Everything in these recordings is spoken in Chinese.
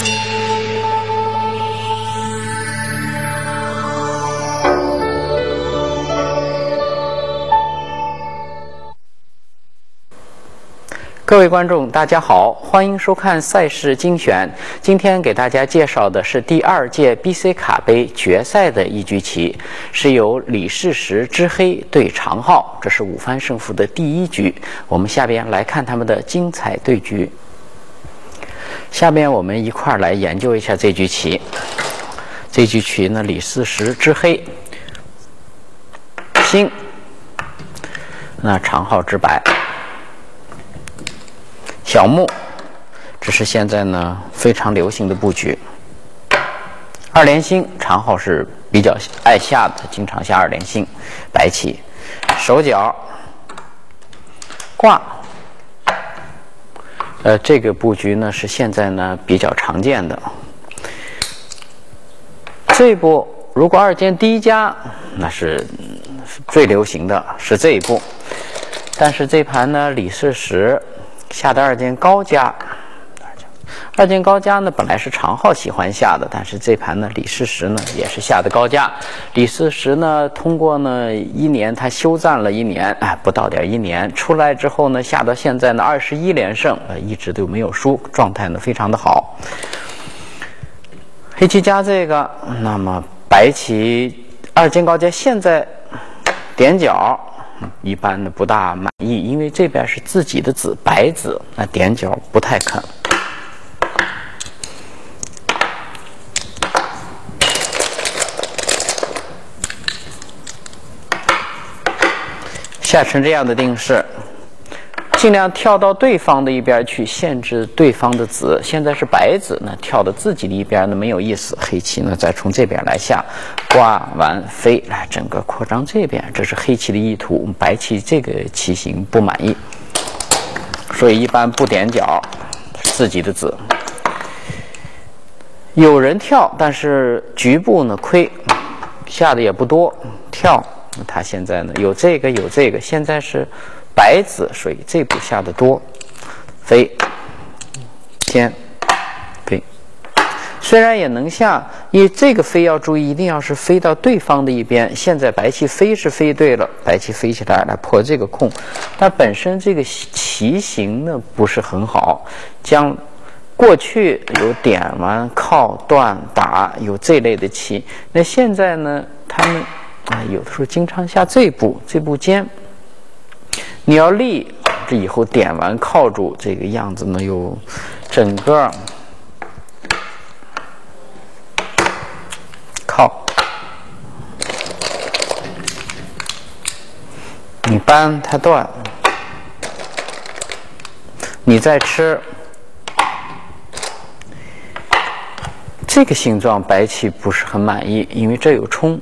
各位观众，大家好，欢迎收看赛事精选。今天给大家介绍的是第2届 BC 卡杯决赛的一局棋，是由李世石之黑对常浩，这是5番胜负的第1局。我们下边来看他们的精彩对局。下边我们一块儿来研究一下这局棋。这局棋呢，李世石之黑，星，那常浩之白。小目，这是现在呢非常流行的布局。2连星，常浩是比较爱下的，经常下2连星。白棋，手脚，挂。这个布局呢是现在呢比较常见的。这一步如果2间第1家，那是最流行的，是这一步。但是这盘呢，李世石下的2间高家，2间高家呢本来是常浩喜欢下的，但是这盘呢李世石呢也是下的高家。李世石呢通过呢1年他休战了1年，不到点1年出来之后呢，下到现在呢21连胜，一直都没有输，状态呢非常的好。黑棋加这个，那么白棋2间高家现在点角。一般的不大满意，因为这边是自己的子白子，那点角不太肯。下成这样的定式，尽量跳到对方的一边去，限制对方的子。现在是白子呢，跳到自己的一边呢没有意思。黑棋呢再从这边来下，挂完飞，来整个扩张这边，这是黑棋的意图。白棋这个棋形不满意，所以一般不点角，自己的子。有人跳，但是局部呢亏，下的也不多，跳。他现在呢有这个有这个，现在是白子，所以这步下的多。飞，天，飞。虽然也能下，因为这个飞要注意，一定要是飞到对方的一边。现在白棋飞是飞对了，白棋飞起来来破这个空，但本身这个棋形呢不是很好。过去有点完靠断打有这类的棋，那现在呢他们有的时候经常下这步尖。你要立，这以后点完靠住这个样子呢，有整个靠，你扳它断，你再吃，这个形状白棋不是很满意，因为这有冲，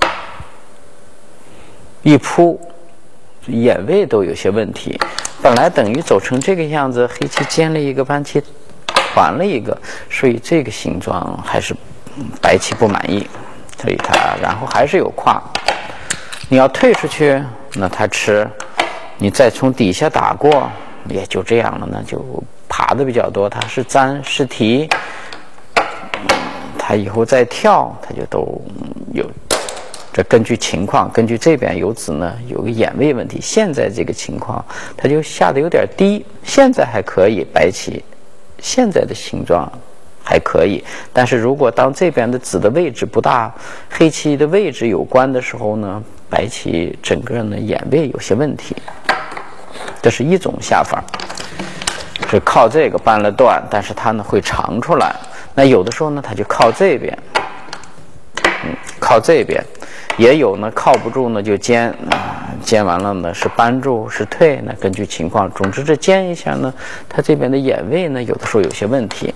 一扑。眼位都有些问题，本来等于走成这个样子，黑棋尖了一个，白棋团了一个，所以这个形状还是白棋不满意，所以它然后还是有跨。你要退出去，那它吃，你再从底下打过，也就这样了，那就爬的比较多。它是粘是提，它以后再跳，它就都有。这根据情况，根据这边有子呢有个眼位问题，现在这个情况它就下的有点低，现在还可以，白棋现在的形状还可以，但是如果当这边的子的位置不大，黑棋的位置有关的时候呢，白棋整个呢眼位有些问题，这是一种下法，是靠这个扳了断，但是它呢会长出来，那有的时候呢它就靠这边，靠这边。也有呢靠不住呢就尖，尖完了呢是扳住是退，那根据情况，总之这尖一下呢，它这边的眼位呢有的时候有些问题。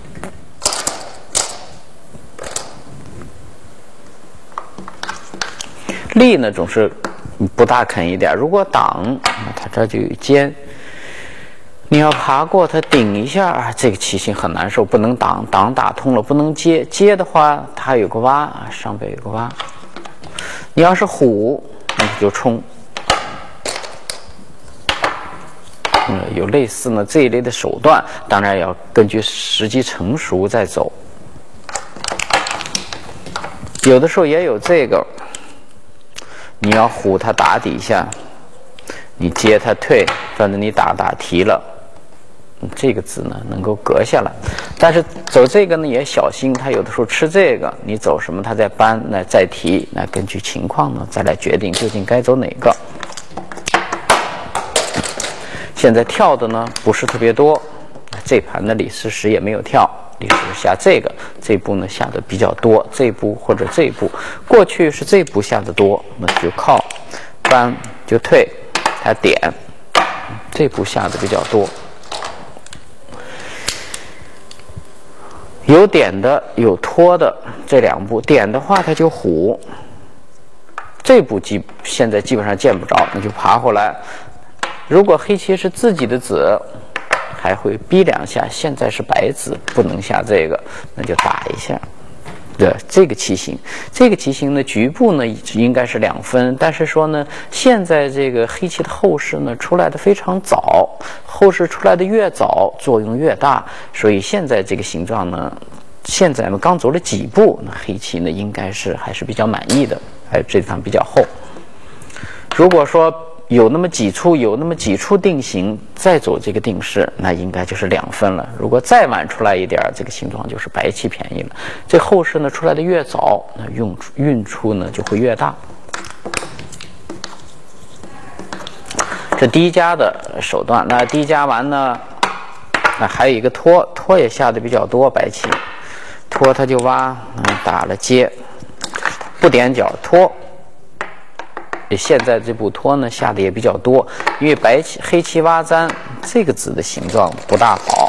立呢总是不大肯一点，如果挡，它这就有尖，你要爬过它顶一下，这个棋形很难受，不能挡，挡打通了不能接，接的话它有个挖，上边有个挖。你要是虎，那你就冲。有类似呢这一类的手段，当然要根据时机成熟再走。 有的时候也有这个，你要虎它打底下，你接它退，反正你打提了，这个子呢能够隔下来。但是走这个呢也小心，它有的时候吃这个，你走什么它再搬，那再提，那根据情况呢再来决定究竟该走哪个。现在跳的呢不是特别多，这盘的李世石也没有跳。李世石下这个，这步呢下的比较多，这步或者这步，过去是这步下的多，那就靠搬就退，它点，这步下的比较多。有点的有拖的，这两步点的话它就虎，这步现在基本上见不着，那就爬回来。如果黑棋是自己的子，还会逼两下，现在是白子，不能下这个，那就打一下。对，这个棋形，这个棋形呢，局部呢应该是2分，但是说呢，现在这个黑棋的后势呢出来的非常早，后势出来的越早，作用越大，所以现在这个形状呢，现在呢刚走了几步，那黑棋呢应该是还是比较满意的，这地方比较厚。如果说有那么几处定型，再走这个定式，那应该就是2分了。如果再晚出来一点，这个形状就是白棋便宜了。这后势呢出来的越早，那运出呢就会越大。这第一家的手段，那第一家完呢，那还有一个拖也下的比较多，白棋拖它就挖，打了接，不点角拖。现在这步拖呢下的也比较多，因为黑棋挖簪这个子的形状不大好。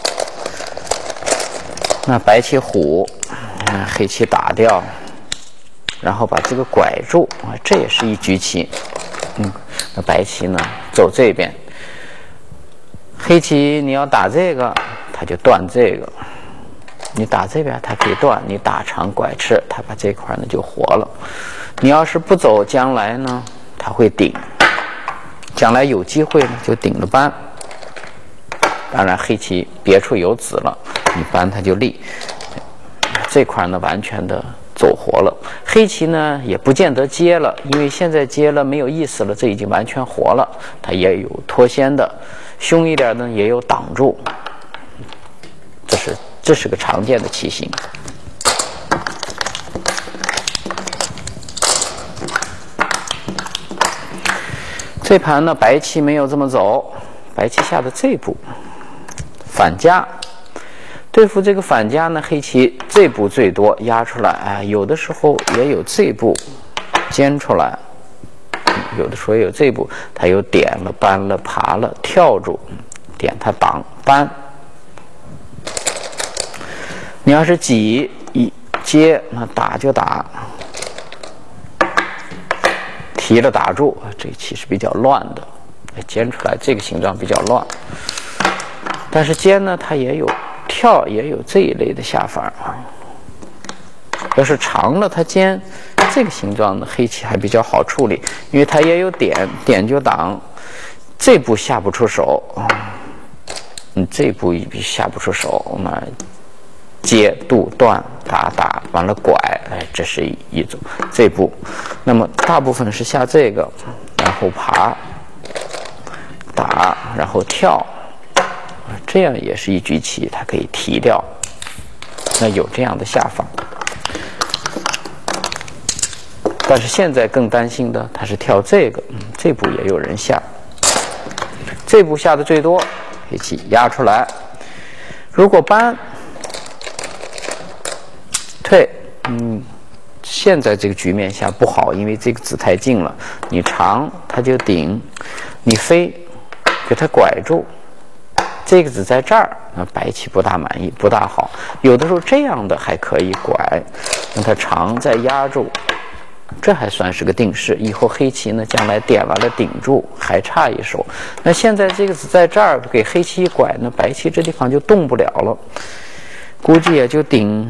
那白棋虎，黑棋打掉，然后把这个拐住，这也是一局棋。那白棋呢走这边，黑棋你要打这个，它就断这个；你打这边，它可以断；你打长拐吃，它把这块呢就活了。你要是不走，将来呢？它会顶，将来有机会呢就顶了扳。当然黑棋别处有子了，你扳它就立。这块呢完全的走活了。黑棋呢也不见得接了，因为现在接了没有意思了，这已经完全活了。它也有脱先的，凶一点呢也有挡住。这是个常见的棋形。这盘呢，白棋没有这么走，白棋下的这步反夹，对付这个反夹呢，黑棋这步最多压出来，有的时候也有这步尖出来，有的时候也有这步，它有点了、扳了、爬了、跳住，点它挡扳。你要是挤一接，那打就打。提了打住，这棋是比较乱的，尖出来这个形状比较乱。但是尖呢，它也有跳，也有这一类的下法。要是长了，它尖这个形状呢，黑棋还比较好处理，因为它也有点就挡，这步下不出手，这步下不出手，那接度断打完了拐，这是一种这步。那么大部分是下这个，然后爬打，然后跳，这样也是一局棋，它可以提掉。那有这样的下法，但是现在更担心的，它是跳这个，这步也有人下，这步下的最多，黑棋压出来，如果扳。退，现在这个局面下不好，因为这个子太近了，你长它就顶，你飞给它拐住，这个子在这儿，那白棋不大满意，不大好。有的时候这样的还可以拐，让它长再压住，这还算是个定式。以后黑棋呢，将来点完了顶住，还差一手。那现在这个子在这儿，给黑棋一拐呢，白棋这地方就动不了了，估计也就顶。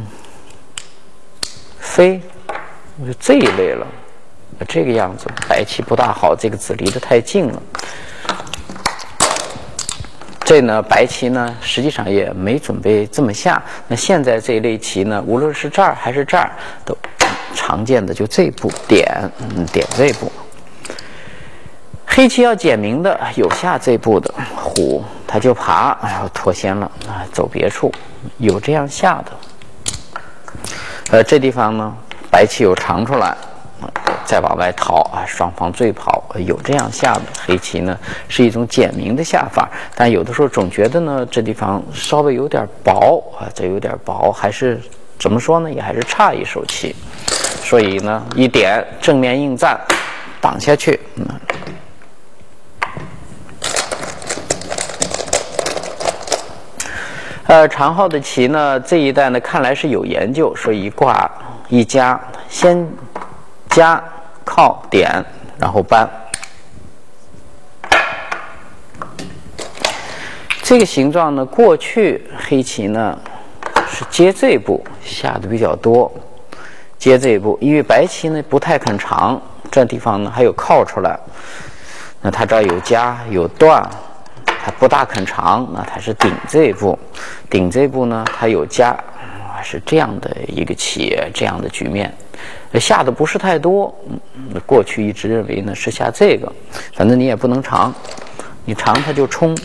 飞，就这一类了，这个样子，白棋不大好，这个子离得太近了。这呢，白棋呢，实际上也没准备这么下。那现在这一类棋呢，无论是这儿还是这儿，都常见的就这一步点，点这一步。黑棋要简明的有下这一步的虎，他就爬，然后脱先了啊，走别处，有这样下的。这地方呢，白棋有长出来，再往外逃啊，双方坠跑，有这样下的。黑棋呢是一种简明的下法，但有的时候总觉得呢这地方稍微有点薄啊，这有点薄，还是怎么说呢，也还是差一手棋。所以呢，一点正面应战，挡下去。长号的棋呢，这一代呢看来是有研究，所以一挂一夹，先夹靠点，然后扳。这个形状呢，过去黑棋呢是接这一步下的比较多，接这一步，因为白棋呢不太肯长，这地方呢还有靠出来，那它这儿有夹有断。它不大肯长，那它是顶这一步，顶这一步呢，它有夹，是这样的一个棋，这样的局面，下的不是太多。过去一直认为呢是下这个，反正你也不能长，你长它就冲，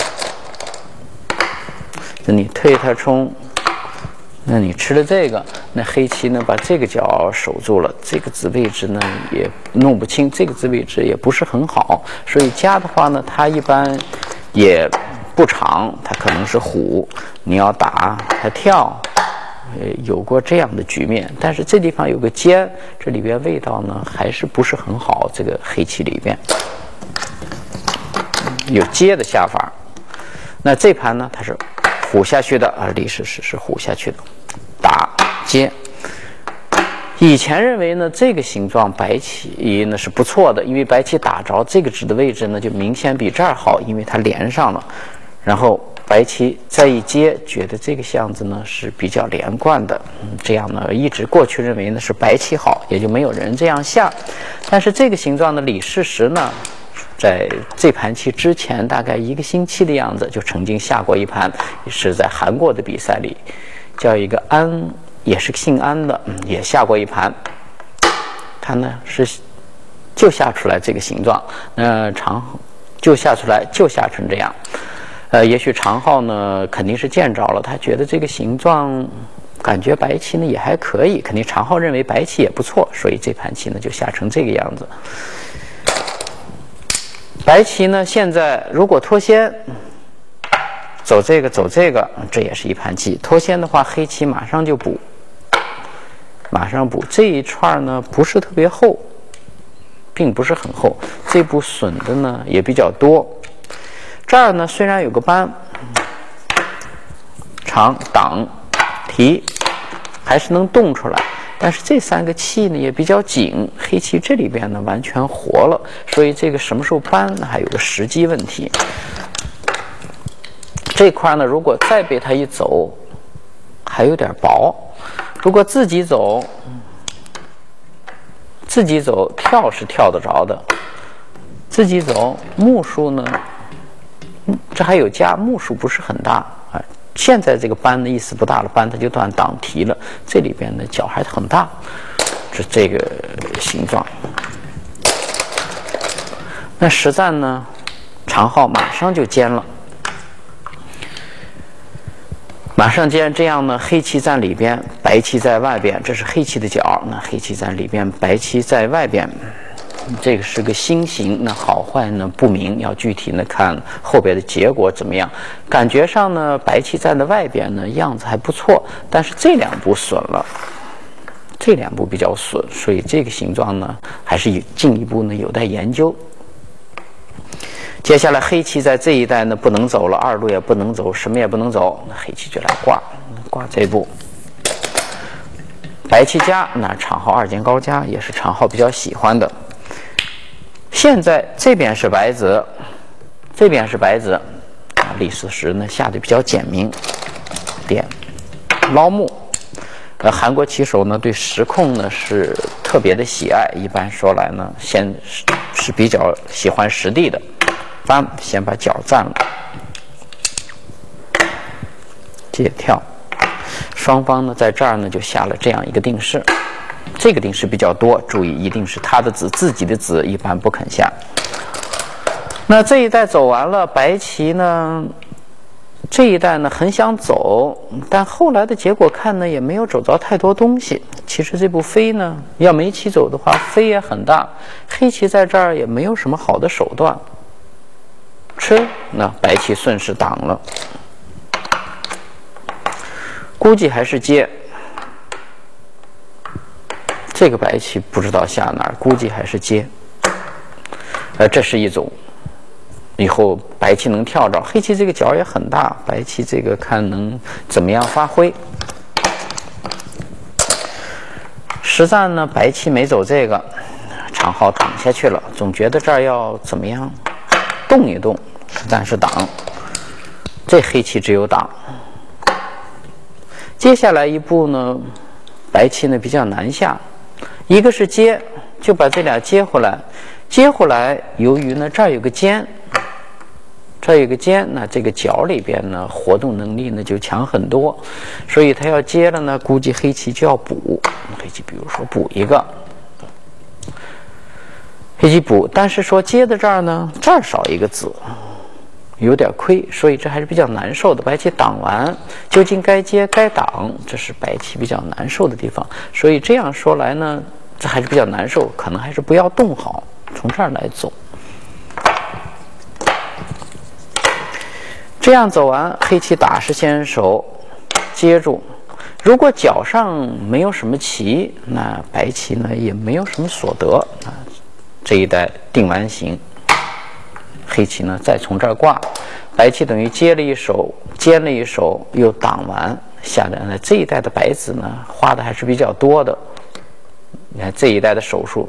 那你退它冲，那你吃了这个，那黑棋呢把这个角守住了，这个子位置呢也弄不清，这个子位置也不是很好，所以夹的话呢，它一般也不长，它可能是虎，你要打它跳，有过这样的局面。但是这地方有个尖，这里边味道呢还是不是很好，这个黑棋里边有接的下法。那这盘呢它是虎下去的啊，历史是虎下去的，打接。以前认为呢，这个形状白棋呢是不错的，因为白棋打着这个子的位置呢，就明显比这儿好，因为它连上了。然后白棋再一接，觉得这个巷子呢是比较连贯的。这样呢，一直过去认为呢是白棋好，也就没有人这样下。但是这个形状的李世石呢，在这盘棋之前大概1个星期的样子，就曾经下过一盘，是在韩国的比赛里，叫一个安。也是姓安的，也下过一盘，他呢是就下出来这个形状，长就下出来就下成这样，也许长号呢肯定是见着了，他觉得这个形状感觉白棋呢也还可以，肯定长号认为白棋也不错，所以这盘棋呢就下成这个样子。白棋呢现在如果脱先。走这个，走这个，这也是一盘棋。脱先的话，黑棋马上就补，马上补。这一串呢不是特别厚，并不是很厚。这步损的呢也比较多。这儿呢虽然有个扳，长挡提，还是能动出来。但是这3个气呢也比较紧，黑棋这里边呢完全活了，所以这个什么时候扳呢还有个时机问题。这块呢，如果再被他一走，还有点薄。如果自己走，跳是跳得着的。自己走，目数呢，这还有加，目数不是很大啊。现在这个扳的意思不大了，扳它就断挡提了。这里边的角还很大，这个形状。那实战呢，长号马上就尖了。马上尖，这样呢，黑棋在里边，白棋在外边，这是黑棋的角。那黑棋在里边，白棋在外边，这个是个新形。那好坏呢不明，要具体呢看后边的结果怎么样。感觉上呢，白棋站在外边呢，样子还不错，但是这2步损了，这2步比较损，所以这个形状呢，还是进一步呢有待研究。接下来黑棋在这一带呢不能走了，2路也不能走，什么也不能走，那黑棋就来挂这步。白棋夹，那长号2间高夹也是长号比较喜欢的。现在这边是白子，这边是白子，李世石呢下的比较简明，点捞目。韩国棋手呢对实控呢是特别的喜爱，一般说来呢是比较喜欢实地的。先把角占了，接跳，双方呢在这儿呢就下了这样一个定式。 这个定式比较多，注意一定是他的子，自己的子一般不肯下。那这一带走完了，白棋呢，这一带呢很想走，但后来的结果看呢也没有走着太多东西。其实这步飞呢，要没棋走的话，飞也很大，黑棋在这儿也没有什么好的手段。吃，那白棋顺势挡了，估计还是接。这个白棋不知道下哪儿，估计还是接。这是一种。以后白棋能跳着，黑棋这个角也很大，白棋这个看能怎么样发挥。实战呢，白棋没走这个，长号挡下去了，总觉得这儿要怎么样动一动，但是挡，这黑棋只有挡。接下来一步呢，白棋呢比较难下，一个是接，就把这俩接回来，接回来，由于呢这儿有个尖。这有个尖，那这个角里边呢，活动能力呢就强很多，所以他要接了呢，估计黑棋就要补。黑棋比如说补一个，黑棋补，但是说接的这儿呢，这儿少一个子，有点亏，所以这还是比较难受的。白棋挡完，究竟该接该挡，这是白棋比较难受的地方。所以这样说来呢，这还是比较难受，可能还是不要动好，从这儿来走。这样走完，黑棋打是先手接住。如果角上没有什么棋，那白棋呢也没有什么所得啊。这一带定完形，黑棋呢再从这儿挂，白棋等于接了一手，尖了一手，又挡完。下来呢这一带的白子呢花的还是比较多的。你看这一带的手数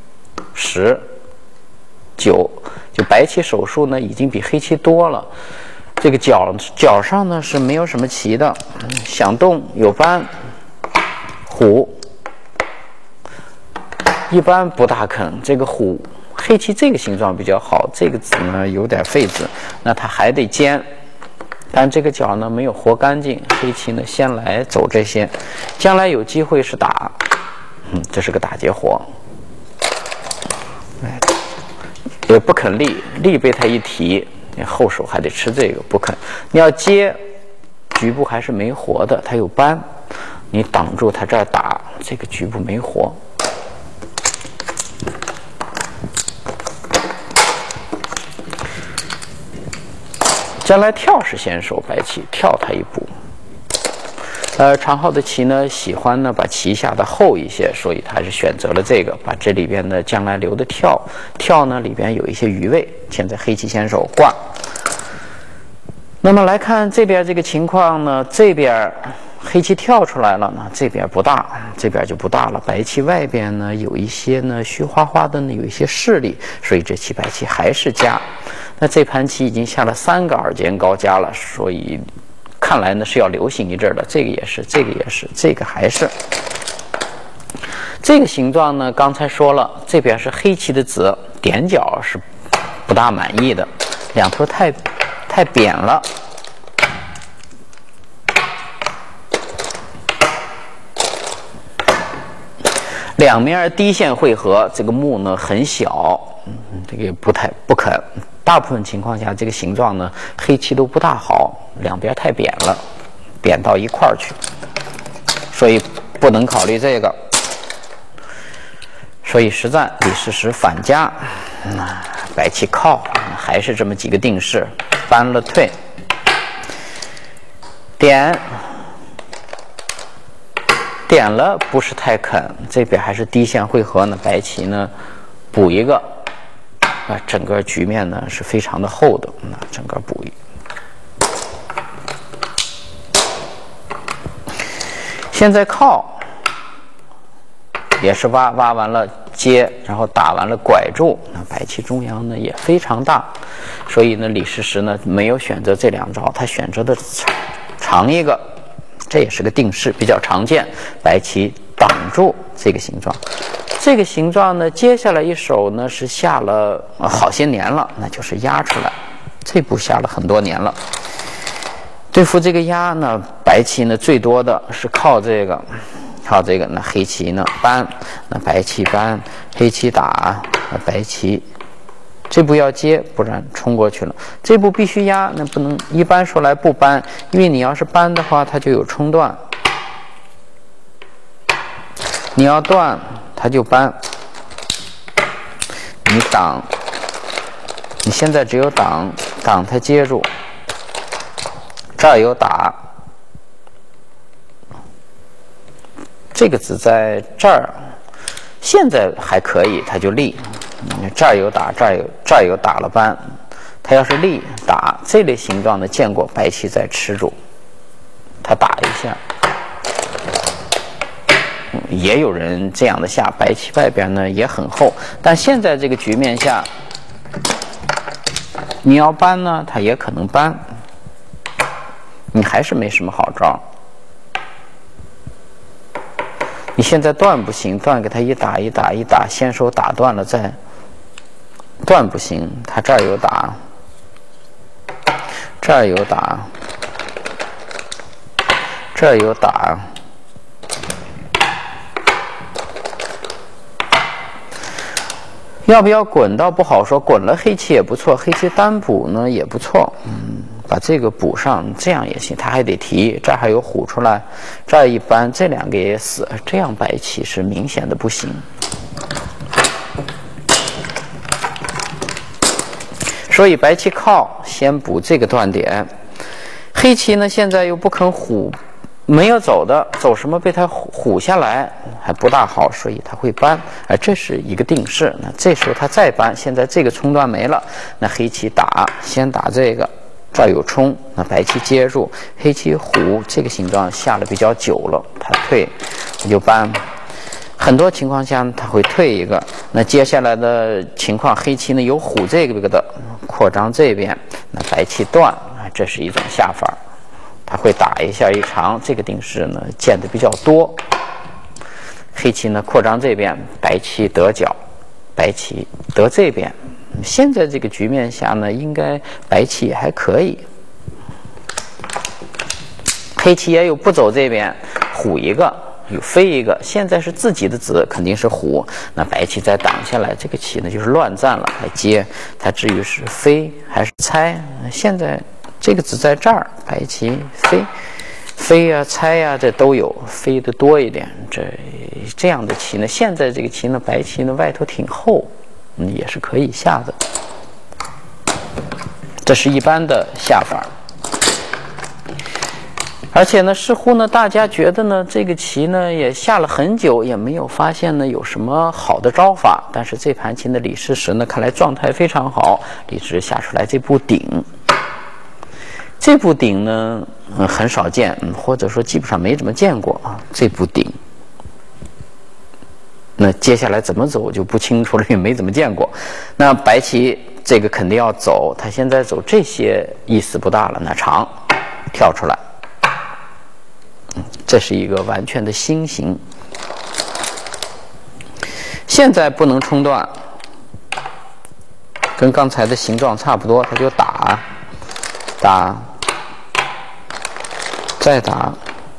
10、9，就白棋手数呢已经比黑棋多了。这个角上呢是没有什么棋的，想动有扳虎，一般不大肯。这个虎黑棋这个形状比较好，这个子呢有点废子，那它还得尖，但这个角呢没有活干净，黑棋呢先来走这些，将来有机会是打，这是个打劫活，也不肯立被他一提。你后手还得吃这个，不肯。你要接，局部还是没活的，它有扳，你挡住它这儿打，这个局部没活。将来跳是先手，白棋跳它一步。长号的棋呢，喜欢呢把棋下的厚一些，所以他是选择了这个，把这里边的将来留的跳呢里边有一些余位。现在黑棋先手挂。那么来看这边这个情况呢，这边黑棋跳出来了，那这边不大，这边就不大了。白棋外边呢有一些呢虚花花的呢有一些势力，所以这棋白棋还是加。那这盘棋已经下了3个耳尖高加了，所以看来呢是要流行一阵的。这个也是，这个也是，这个还是。这个形状呢，刚才说了，这边是黑棋的子，点角是不大满意的，两头太扁了。两面低线汇合，这个目呢很小，这个不肯。大部分情况下，这个形状呢，黑棋都不大好，两边太扁了，扁到一块儿去，所以不能考虑这个。所以实战李世石反夹，白棋靠，还是这么几个定式，搬了退，点了不是太肯，这边还是低线汇合呢，白棋呢补一个。整个局面呢是非常的厚的，整个补一。现在靠也是挖完了接，然后打完了拐住，那白棋中央呢也非常大，所以呢李世石呢没有选择这两招，他选择的长一个，这也是个定式，比较常见。白棋挡住这个形状。这个形状呢，接下来一手呢是下了好些年了，那就是压出来。这步下了很多年了。对付这个压呢，白棋呢最多的是靠这个靠这个，那黑棋呢搬，那白棋搬，黑棋打，那白棋这步要接，不然冲过去了。这步必须压，那不能一般说来不搬，因为你要是搬的话，它就有冲断。你要断，它就搬。你挡，你现在只有挡，挡它接住。这儿有打，这个子在这儿，现在还可以，它就立。这儿有打，这儿有打了扳，它要是立打这类形状的见过，白棋在吃住，它打一下。也有人这样的下，白棋外边呢也很厚，但现在这个局面下，你要扳呢，它也可能扳，你还是没什么好招。你现在断不行，断给它一打一打一打，先手打断了再断不行，它这儿有打，这儿有打，这儿有打。要不要滚倒不好说，滚了黑棋也不错，黑棋单补呢也不错，把这个补上，这样也行。他还得提，这儿还有虎出来，这儿一扳，这两个也死，这样白棋是明显的不行。所以白棋靠先补这个断点，黑棋呢现在又不肯虎。没有走的，走什么被他唬下来还不大好，所以他会扳，这是一个定式。那这时候他再扳，现在这个冲断没了，那黑棋打，先打这个，这儿有冲，那白棋接住，黑棋虎这个形状下了比较久了，他退，我就扳。很多情况下他会退一个，那接下来的情况，黑棋呢有虎这个的扩张这边，那白棋断，这是一种下法。他会打一下一长，这个定式呢见的比较多。黑棋呢扩张这边，白棋得角，白棋得这边。现在这个局面下呢，应该白棋还可以。黑棋也有不走这边，虎一个，有飞一个。现在是自己的子，肯定是虎。那白棋再挡下来，这个棋呢就是乱战了，来接。它至于是飞还是猜，现在。这个子在这儿，白棋飞呀、猜呀，这都有，飞的多一点。这样的棋呢，现在这个棋呢，白棋呢外头挺厚，也是可以下的。这是一般的下法。而且呢，似乎呢，大家觉得呢，这个棋呢也下了很久，也没有发现呢有什么好的招法。但是这盘棋的李世石呢，看来状态非常好，李世石下出来这步顶。这步顶呢，很少见，或者说基本上没怎么见过啊。这步顶，那接下来怎么走我就不清楚了，也没怎么见过。那白棋这个肯定要走，他现在走这些意思不大了。那长跳出来，这是一个完全的新型。现在不能冲断，跟刚才的形状差不多，他就打。再打，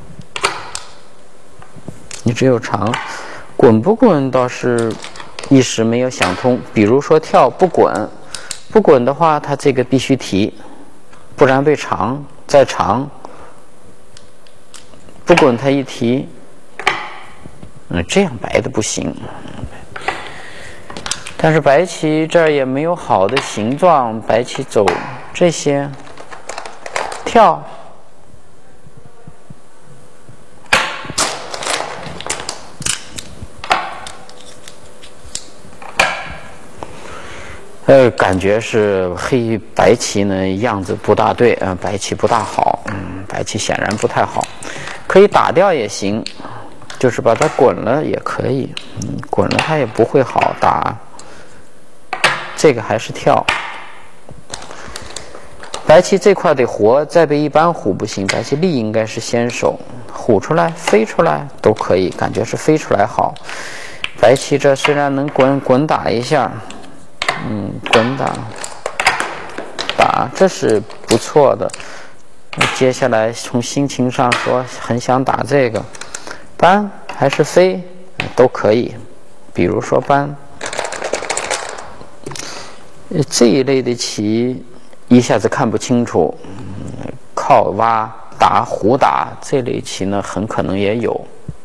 你只有长，滚不滚倒是一时没有想通。比如说跳不滚，不滚的话，它这个必须提，不然被长再长，不滚它一提，这样白的不行。但是白棋这儿也没有好的形状，白棋走这些。跳，感觉是白棋呢样子不大对，白棋不大好，白棋显然不太好，可以打掉也行，就是把它滚了也可以，滚了它也不会好打，这个还是跳。白棋这块得活，再被一般虎不行。白棋立应该是先手，虎出来、飞出来都可以，感觉是飞出来好。白棋这虽然能滚打一下，滚打，这是不错的。接下来从心情上说，很想打这个，扳还是飞都可以。比如说扳，这一类的棋一下子看不清楚，靠挖打胡打这类棋呢，很可能也有。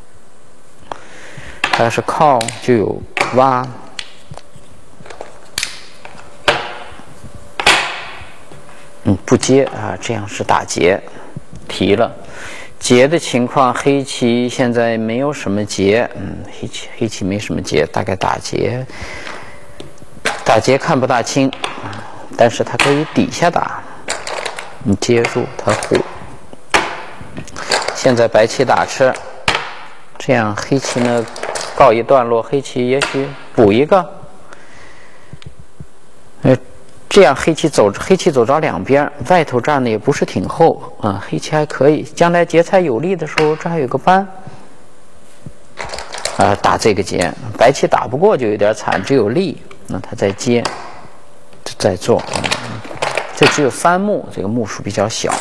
但是靠就有挖，不接啊，这样是打劫，提了。劫的情况，黑棋现在没有什么劫，黑棋没什么劫，大概打劫，打劫看不大清，但是它可以底下打，你接住它虎。现在白棋打吃，这样黑棋呢告一段落，黑棋也许补一个，这样黑棋走着两边，外头这儿呢也不是挺厚啊，黑棋还可以。将来劫财有利的时候，这还有个扳，打这个劫，白棋打不过就有点惨，只有利，那他再接，再做，这只有3目，这个目数比较小。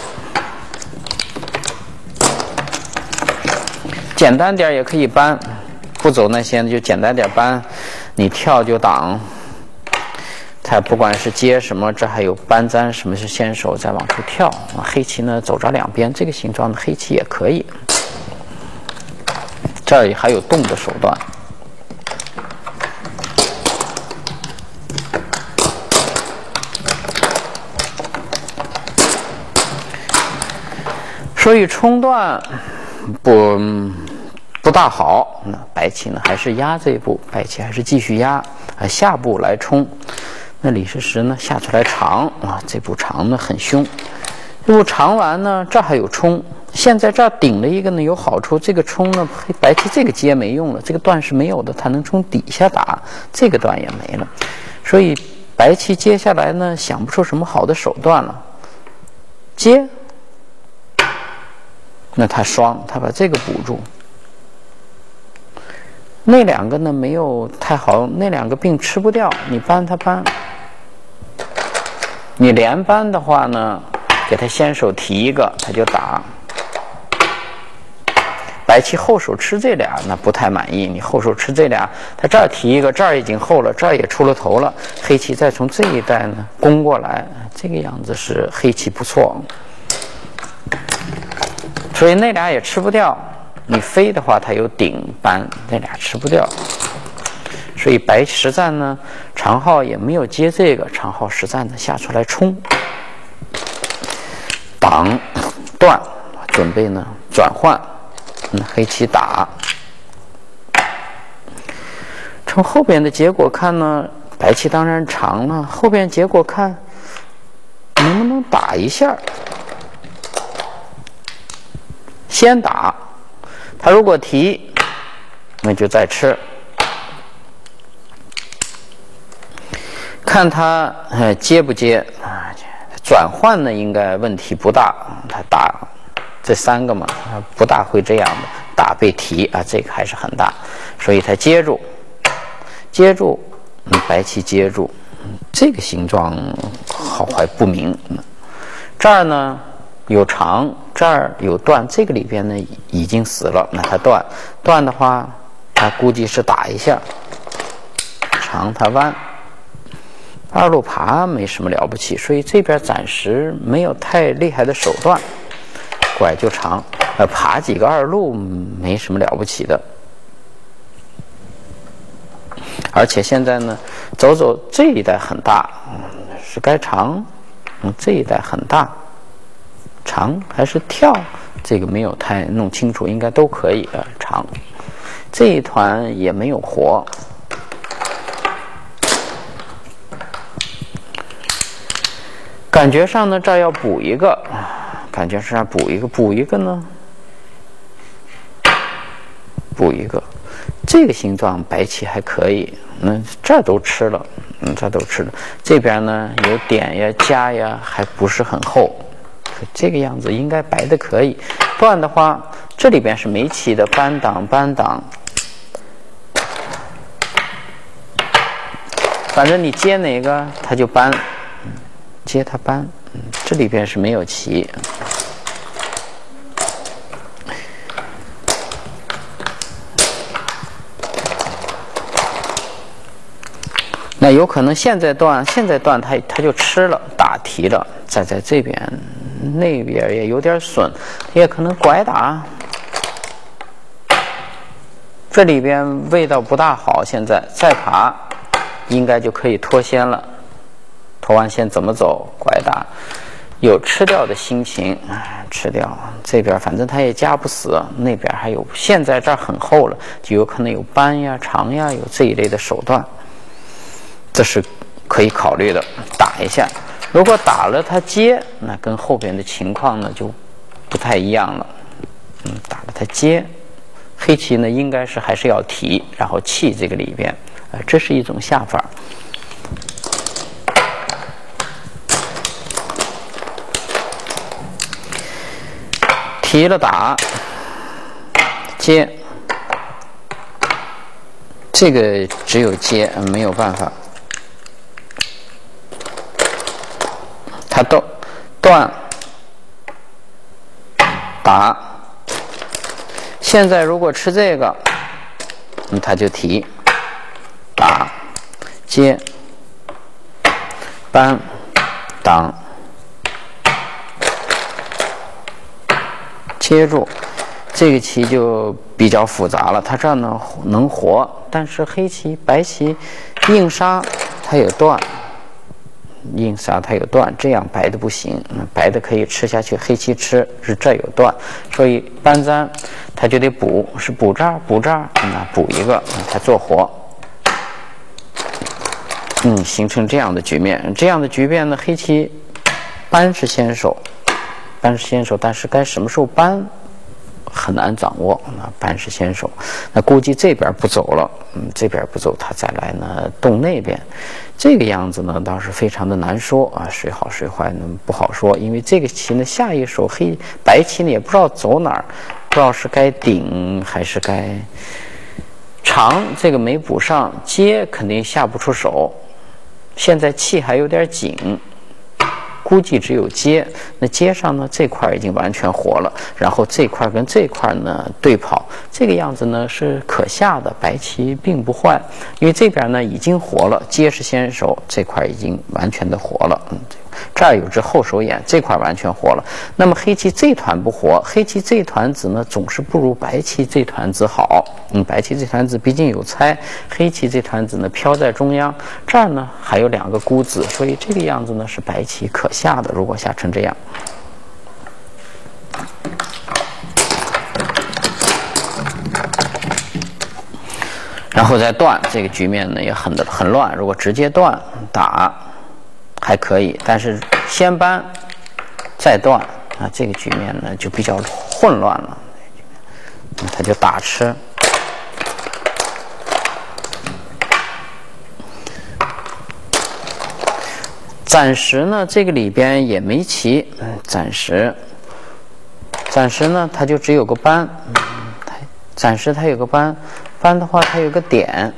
简单点也可以扳，不走那些就简单点扳，你跳就挡。它不管是接什么，这还有扳簪，什么是先手再往出跳。黑棋呢走着两边，这个形状的黑棋也可以。这儿还有动的手段。所以冲断不大好。那白棋呢还是压这一步，白棋还是继续压，下步来冲。那李世石呢下出来长啊，这步长呢很凶。这步长完呢，这还有冲。现在这儿顶了一个呢有好处，这个冲呢白棋这个接没用了，这个段是没有的，它能从底下打，这个段也没了。所以白棋接下来呢想不出什么好的手段了。接，那他双，他把这个补住。那两个呢没有太好，那两个并吃不掉，你扳他扳。你连扳的话呢，给他先手提一个，他就打。白棋后手吃这俩，那不太满意。你后手吃这俩，他这儿提一个，这儿已经厚了，这儿也出了头了。黑棋再从这一带呢攻过来，这个样子是黑棋不错。所以那俩也吃不掉。你飞的话，它有顶扳，那俩吃不掉。所以白实战呢，长号也没有接这个，长号实战呢下出来冲，挡断，准备呢转换，黑棋打。从后边的结果看呢，白棋当然长了，后边结果看能不能打一下，先打。他如果提，那就再吃。看他接不接啊？转换呢，应该问题不大。他打这3个嘛，不大会这样的打被提啊，这个还是很大。所以他接住，接住，白棋接住，这个形状好坏不明。这儿呢有长，这儿有断，这个里边呢已经死了，那他断的话，他估计是打一下，长他弯，二路爬没什么了不起，所以这边暂时没有太厉害的手段，拐就长，爬几个二路没什么了不起的，而且现在呢走这一带很大，是该长，这一带很大。长还是跳，这个没有太弄清楚，应该都可以长，这一团也没有活。感觉上呢，这儿要补一个，感觉上补一个呢，补一个。这个形状白棋还可以，这儿都吃了，这都吃了。这边呢有点呀、加呀，还不是很厚。这个样子应该白的可以，断的话，这里边是没棋的，扳挡，反正你接哪个他就扳，接他扳，这里边是没有棋。 有可能现在断他就吃了打提了，再在这边那边也有点损，也可能拐打。这里边味道不大好，现在再爬应该就可以脱先了。脱完先怎么走？拐打，有吃掉的心情，吃掉这边反正它也夹不死，那边还有，现在这儿很厚了，就有可能有斑呀、长呀，有这一类的手段，这是可以考虑的。打一下，如果打了它接，那跟后边的情况呢就不太一样了。打了它接。黑棋呢，应该是还是要提，然后弃这个里边，这是一种下法。提了打，接，这个只有接，没有办法。他断，打。现在如果吃这个，他就提，打，接，扳，挡，接住，这个棋就比较复杂了。它这儿呢能活，但是黑棋、白棋硬杀它有断，硬杀它有断，这样白的不行。白的可以吃下去，黑棋吃是这有断，所以扳粘它就得补，是补这儿补这儿，补一个，它做活。形成这样的局面。这样的局面呢，黑棋扳是先手，扳是先手，但是该什么时候扳很难掌握。扳是先手，那估计这边不走了，这边不走，他再来呢动那边，这个样子呢倒是非常的难说啊，谁好谁坏呢不好说，因为这个棋呢下一手白棋呢也不知道走哪儿，不知道是该顶还是该长，这个没补上，接肯定下不出手。现在气还有点紧，估计只有接。那接上呢，这块已经完全活了，然后这块跟这块呢对跑，这个样子呢是可下的，白棋并不坏，因为这边呢已经活了，接是先手，这块已经完全的活了。这儿有只后手眼，这块完全活了。那么黑棋这团不活，黑棋这团子呢总是不如白棋这团子好。白棋这团子毕竟有猜，黑棋这团子呢飘在中央，这儿呢还有两个孤子，所以这个样子呢是白棋可下的。如果下成这样，然后再断，这个局面呢也很乱。如果直接断打还可以，但是先扳再断啊，这个局面呢就比较混乱了。他就打吃，暂时呢这个里边也没棋，暂时呢它就只有个扳，暂时它有个扳，扳的话它有个点，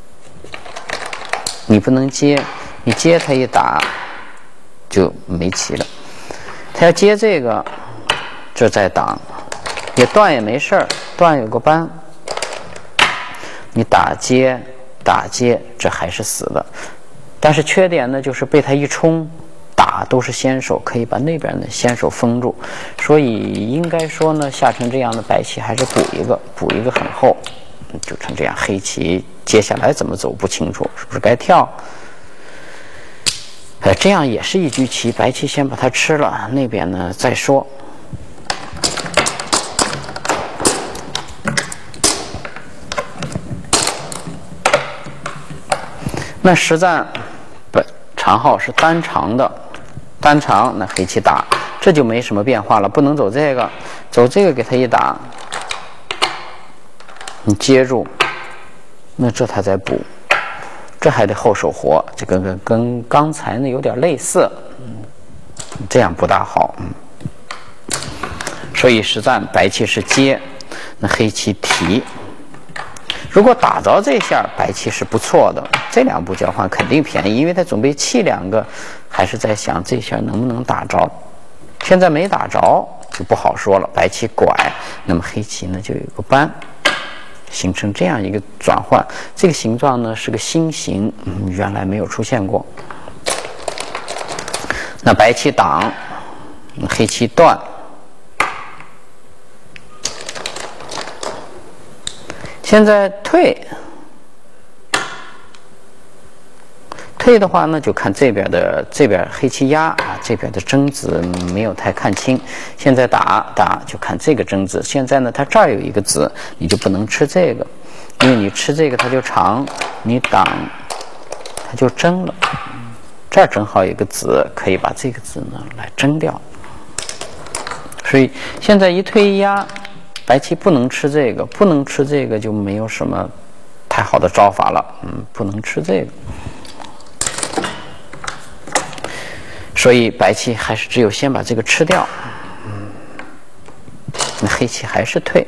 你不能接。你接他一打就没棋了，他要接这个，这再挡，也断也没事儿，断有个扳，你打接，这还是死的。但是缺点呢，就是被他一冲，打都是先手，可以把那边的先手封住，所以应该说呢，下成这样的白棋还是补一个很厚，就成这样。黑棋接下来怎么走不清楚，是不是该跳？这样也是一局棋，白棋先把它吃了，那边呢再说。那实战长号是单长的，单长那黑棋打，这就没什么变化了，不能走这个，走这个给他一打，你接住，那这他再补。这还得后手活，这个跟刚才呢有点类似，这样不大好。所以实战白棋是接，那黑棋提。如果打着这下，白棋是不错的，这两步交换肯定便宜，因为他准备弃两个，还是在想这下能不能打着。现在没打着就不好说了，白棋拐，那么黑棋呢就有个扳， 形成这样一个转换。这个形状呢是个新形，原来没有出现过。那白棋挡，黑棋断，现在退。退的话呢，就看这边黑棋压啊，这边的争子没有太看清。现在打就看这个争子。现在呢，它这儿有一个子，你就不能吃这个，因为你吃这个它就长，你挡它就争了。这儿正好有一个子，可以把这个子呢来争掉。所以现在一退一压，白棋不能吃这个，不能吃这个就没有什么太好的招法了。不能吃这个。所以白棋还是只有先把这个吃掉，那黑棋还是退。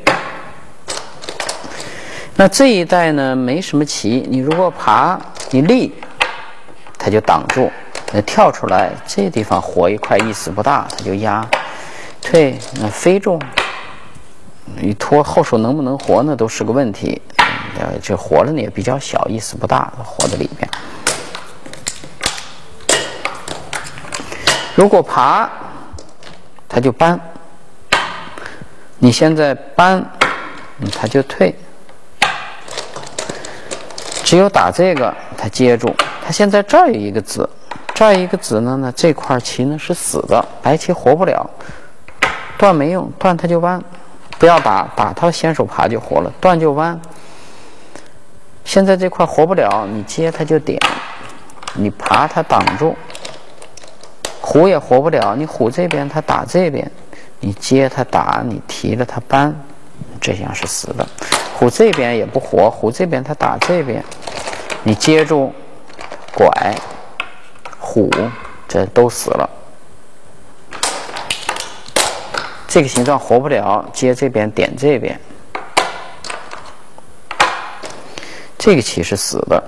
那这一带呢没什么棋，你如果爬，你立，它就挡住；那跳出来，这地方活一块意思不大，它就压。退，那飞住，你拖后手能不能活呢，都是个问题。这活了呢也比较小，意思不大，活在里边。如果爬，它就搬。你现在搬，它就退。只有打这个，它接住。它现在这儿有一个子，这儿一个子呢，这块棋呢是死的，白棋活不了。断没用，断它就弯。不要打，打它先手爬就活了，断就弯。现在这块活不了，你接它就点，你爬它挡住。虎也活不了，你虎这边它打这边，你接它打，你提了它搬，这样是死的。虎这边也不活，虎这边它打这边，你接住拐虎，这都死了。这个形状活不了，接这边点这边，这个棋是死的。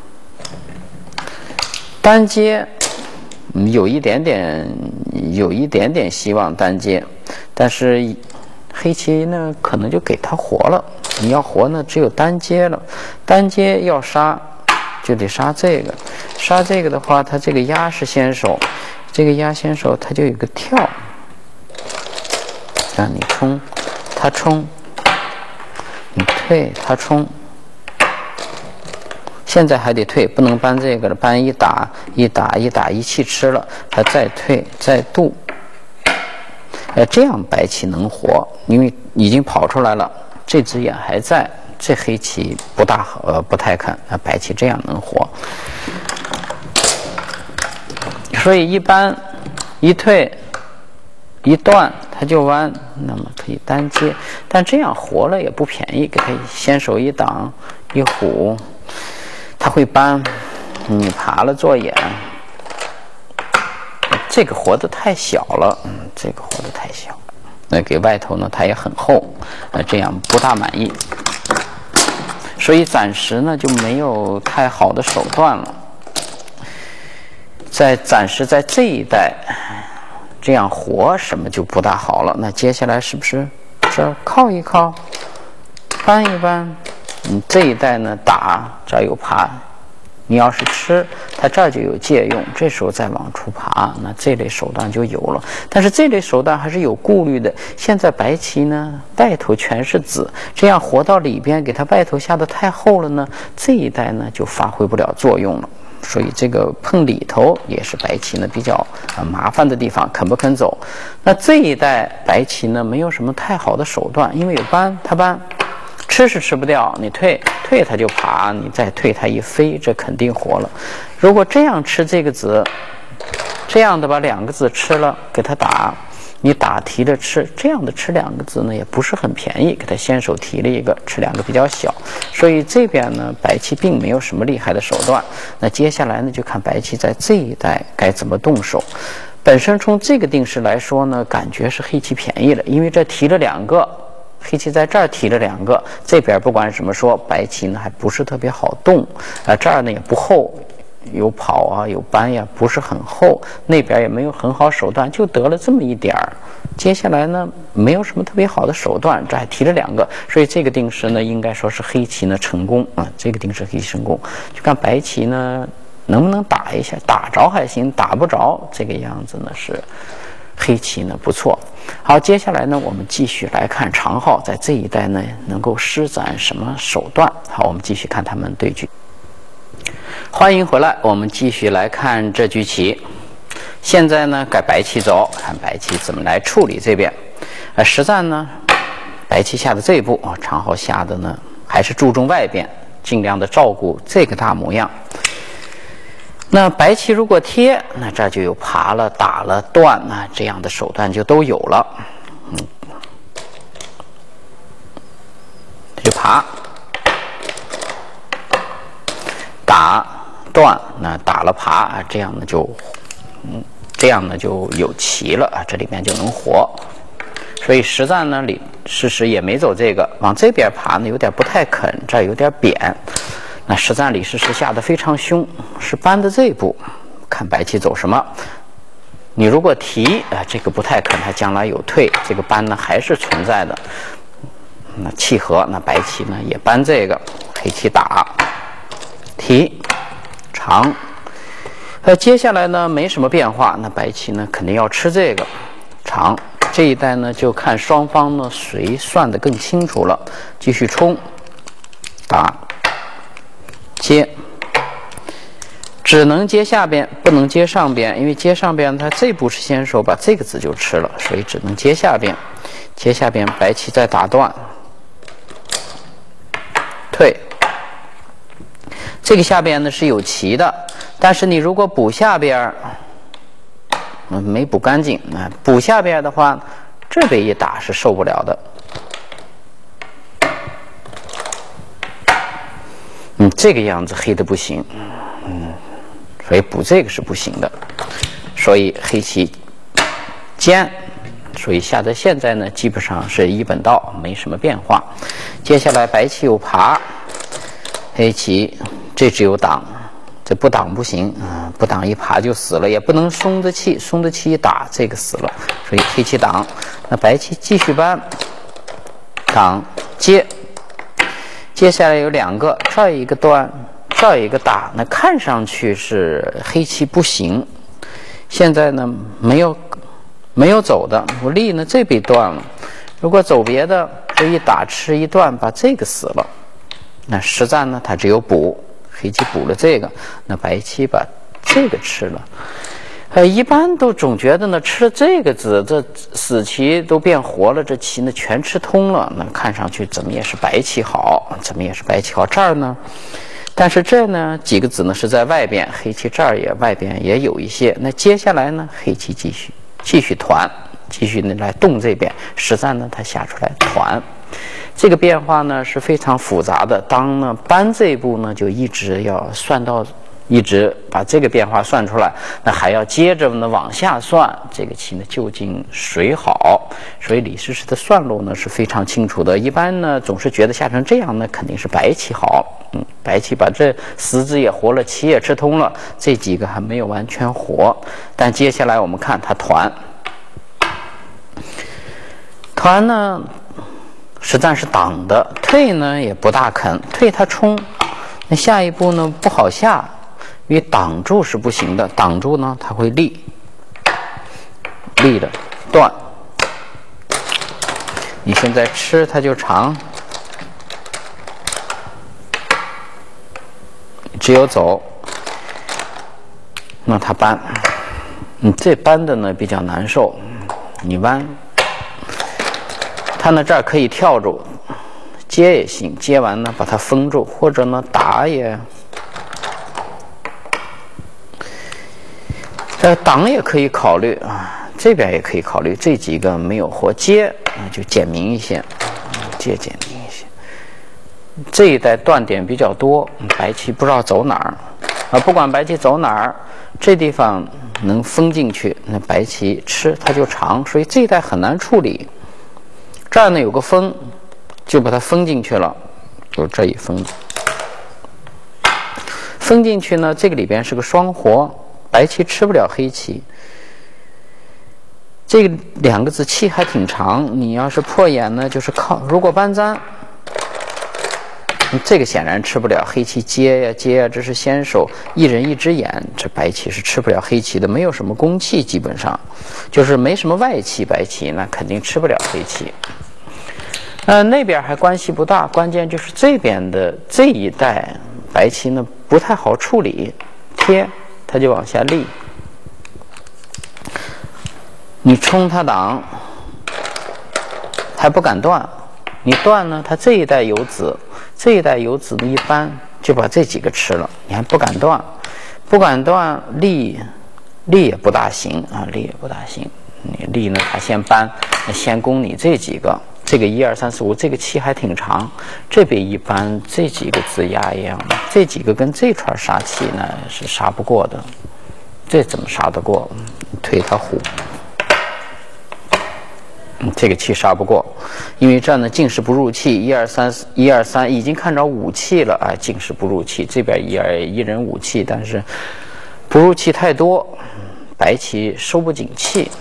单接。有一点点希望单接，但是黑棋呢可能就给他活了。你要活呢，只有单接了。单接要杀，就得杀这个。杀这个的话，它这个压是先手，这个压先手，它就有个跳。让你冲，他冲，你退，他冲。现在还得退，不能搬这个了，搬一打一气吃了，他再退再渡，这样白棋能活，因为已经跑出来了，这只眼还在，这黑棋不太看，白棋这样能活。所以一般一退一断它就弯，那么可以单接，但这样活了也不便宜，给他先手一挡一虎。它会搬，你爬了做眼，这个活得太小了，这个活得太小，那给外头呢它也很厚，这样不大满意，所以暂时呢就没有太好的手段了。暂时在这一带这样活什么就不大好了。那接下来是不是这儿靠一靠，搬一搬？这一带呢打，这儿有爬，你要是吃，它这儿就有借用，这时候再往出爬，那这类手段就有了。但是这类手段还是有顾虑的。现在白棋呢外头全是子，这样活到里边，给它外头下的太厚了呢，这一带呢就发挥不了作用了。所以这个碰里头也是白棋呢比较麻烦的地方，肯不肯走？那这一带白棋呢没有什么太好的手段，因为有搬，它搬。吃是吃不掉，你退它就爬，你再退它一飞，这肯定活了。如果这样吃这个子，这样的把两个子吃了，给它打，你打提着吃，这样的吃两个子呢也不是很便宜，给它先手提了一个，吃两个比较小，所以这边呢白棋并没有什么厉害的手段。那接下来呢就看白棋在这一带该怎么动手。本身从这个定式来说呢，感觉是黑棋便宜了，因为这提了两个。黑棋在这儿提了两个，这边不管怎么说，白棋呢还不是特别好动，这儿呢也不厚，有跑啊有搬呀，不是很厚，那边也没有很好手段，就得了这么一点儿， 接下来呢，没有什么特别好的手段，这还提了2个，所以这个定式呢，应该说是黑棋呢成功啊。这个定式黑棋成功，就看白棋呢能不能打一下，打着还行，打不着这个样子呢是黑棋呢不错。好，接下来呢，我们继续来看长浩在这一带呢能够施展什么手段。好，我们继续看他们对局。欢迎回来，我们继续来看这局棋。现在呢，该白棋走，看白棋怎么来处理这边。实战呢，白棋下的这一步啊，长浩下的呢还是注重外边，尽量的照顾这个大模样。那白棋如果贴，那这就有爬了、打了、断啊这样的手段就都有了。就爬、打、断，那打了爬啊，这样呢就这样呢就有棋了啊，这里面就能活。所以实战呢，事实也没走这个，往这边爬呢有点不太肯，这儿有点扁。那实战李世石下的非常凶，是搬的这一步，看白棋走什么。你如果提这个不太肯，它将来有退，这个搬呢还是存在的。那契合，那白棋呢也搬这个，黑棋打提长。接下来呢没什么变化，那白棋呢肯定要吃这个长。这一带呢就看双方呢谁算得更清楚了。继续冲，打接，只能接下边，不能接上边，因为接上边它这步是先手把这个子就吃了，所以只能接下边。接下边白棋再打断退。这个下边呢是有棋的，但是你如果补下边没补干净啊，补下边的话，这边一打是受不了的。这个样子黑的不行，所以补这个是不行的，所以黑棋尖，所以下到现在呢，基本上是一本道，没什么变化。接下来白棋有爬，黑棋这只有挡，这不挡不行啊，不挡一爬就死了，也不能松着气，松着气一打这个死了，所以黑棋挡，那白棋继续搬，挡接。接下来有2个，这一个断，这一个打，那看上去是黑棋不行。现在呢没有走的，我力呢这被断了。如果走别的，这一打吃一断，把这个死了。那实战呢，它只有补，黑棋补了这个，那白棋把这个吃了。一般都总觉得呢，吃了这个子，这死棋都变活了，这棋呢全吃通了，那看上去怎么也是白棋好，怎么也是白棋好。这儿呢，但是这呢几个子呢是在外边，黑棋这儿也外边也有一些。那接下来呢，黑棋继续团，继续呢来动这边。实战呢，它下出来团，这个变化呢是非常复杂的。当呢搬这一步呢，就一直要算到。一直把这个变化算出来，那还要接着呢往下算，这个棋呢究竟谁好？所以李世石的算路呢是非常清楚的。一般呢总是觉得下成这样呢肯定是白棋好，白棋把这死子也活了，棋也吃通了，这几个还没有完全活。但接下来我们看他团呢，实战是挡的，退呢也不大肯，退他冲，那下一步呢不好下。因为挡住是不行的，挡住呢它会立的断。你现在吃它就长，只有走，那它搬，你这搬的呢比较难受，你弯，它呢这儿可以跳住，接也行，接完呢把它封住，或者呢打也。挡也可以考虑啊，这边也可以考虑，这几个没有活接，就简明一些，简明一些。这一带断点比较多，白棋不知道走哪儿啊，不管白棋走哪儿，这地方能封进去，那白棋吃它就长，所以这一带很难处理。这儿呢有个封，就把它封进去了，就这一封，封进去呢，这个里边是个双活。白棋吃不了黑棋， 这两个子气还挺长，你要是破眼呢，就是靠。如果搬粘，这个显然吃不了。黑棋接呀接呀，这是先手，一人一只眼，这白棋是吃不了黑棋的，没有什么攻气，基本上就是没什么外气，白棋那肯定吃不了黑棋。那边还关系不大，关键就是这边的这一带白棋呢不太好处理，贴它就往下立。你冲它挡，还不敢断。你断呢，它这一带有子，这一带有子呢，一般就把这几个吃了。你还不敢断，不敢断，立也不大行啊，立也不大行。你立呢，它先搬，先攻你这几个，这个1、2、3、4、5，这个气还挺长。这边一般这几个子压一样，这几个跟这串杀气呢是杀不过的。这怎么杀得过？推它虎。这个气杀不过，因为这呢进士不入气，1、2、3，1、2、3已经看着武气了啊，进士不入气。这边一人武气，但是不入气太多，白棋收不紧气。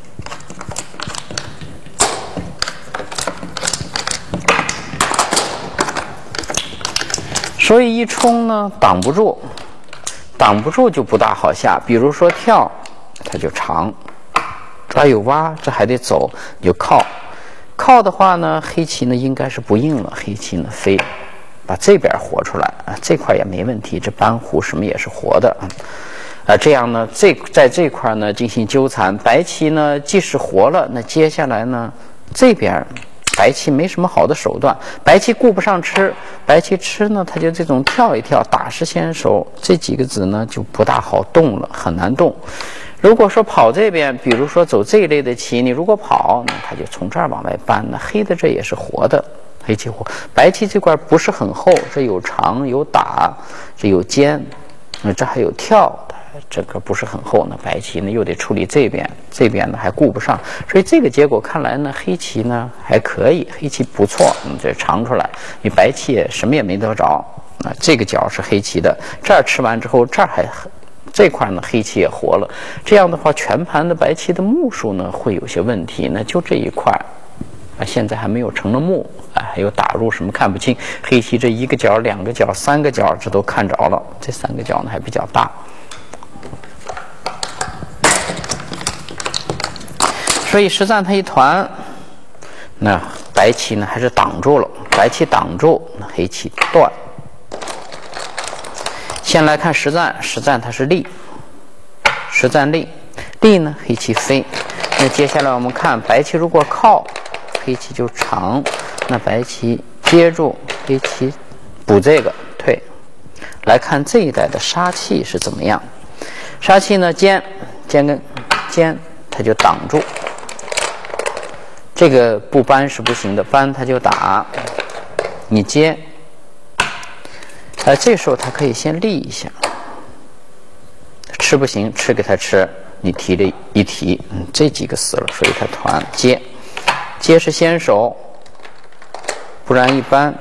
所以一冲呢挡不住，挡不住就不大好下。比如说跳，它就长。抓有挖，这还得走，你就靠。靠的话呢，黑棋呢应该是不应了，黑棋呢飞，把这边活出来啊，这块也没问题，这斑虎什么也是活的啊。这样呢，在这块呢进行纠缠，白棋呢即使活了，那接下来呢这边白棋没什么好的手段，白棋顾不上吃，白棋吃呢，它就这种跳一跳，打是先手，这几个子呢就不大好动了，很难动。如果说跑这边，比如说走这一类的棋，你如果跑，那它就从这儿往外搬，那黑的这也是活的，黑棋活，白棋这块不是很厚，这有长有打，这有尖，这还有跳，这个不是很厚，那白棋呢又得处理这边，这边呢还顾不上，所以这个结果看来呢，黑棋呢还可以，黑棋不错，这长出来，你白棋也什么也没得着，啊，这个角是黑棋的，这儿吃完之后，这儿还。这块呢，黑棋也活了。这样的话，全盘的白棋的目数呢会有些问题。那就这一块啊，现在还没有成了目啊，还有打入什么看不清。黑棋这一个角、2个角、3个角，这都看着了。这3个角呢还比较大，所以实战它一团，那白棋呢还是挡住了。白棋挡住，那黑棋断。先来看实战，实战它是立，实战立，立呢黑棋飞。那接下来我们看白棋如果靠，黑棋就长，那白棋接住，黑棋补这个退。来看这一带的杀气是怎么样？杀气呢尖跟尖，它就挡住。这个不搬是不行的，搬它就打，你接。这时候他可以先立一下，吃不行，吃给他吃，你提了一提，这几个死了，所以他团接，接是先手，不然一般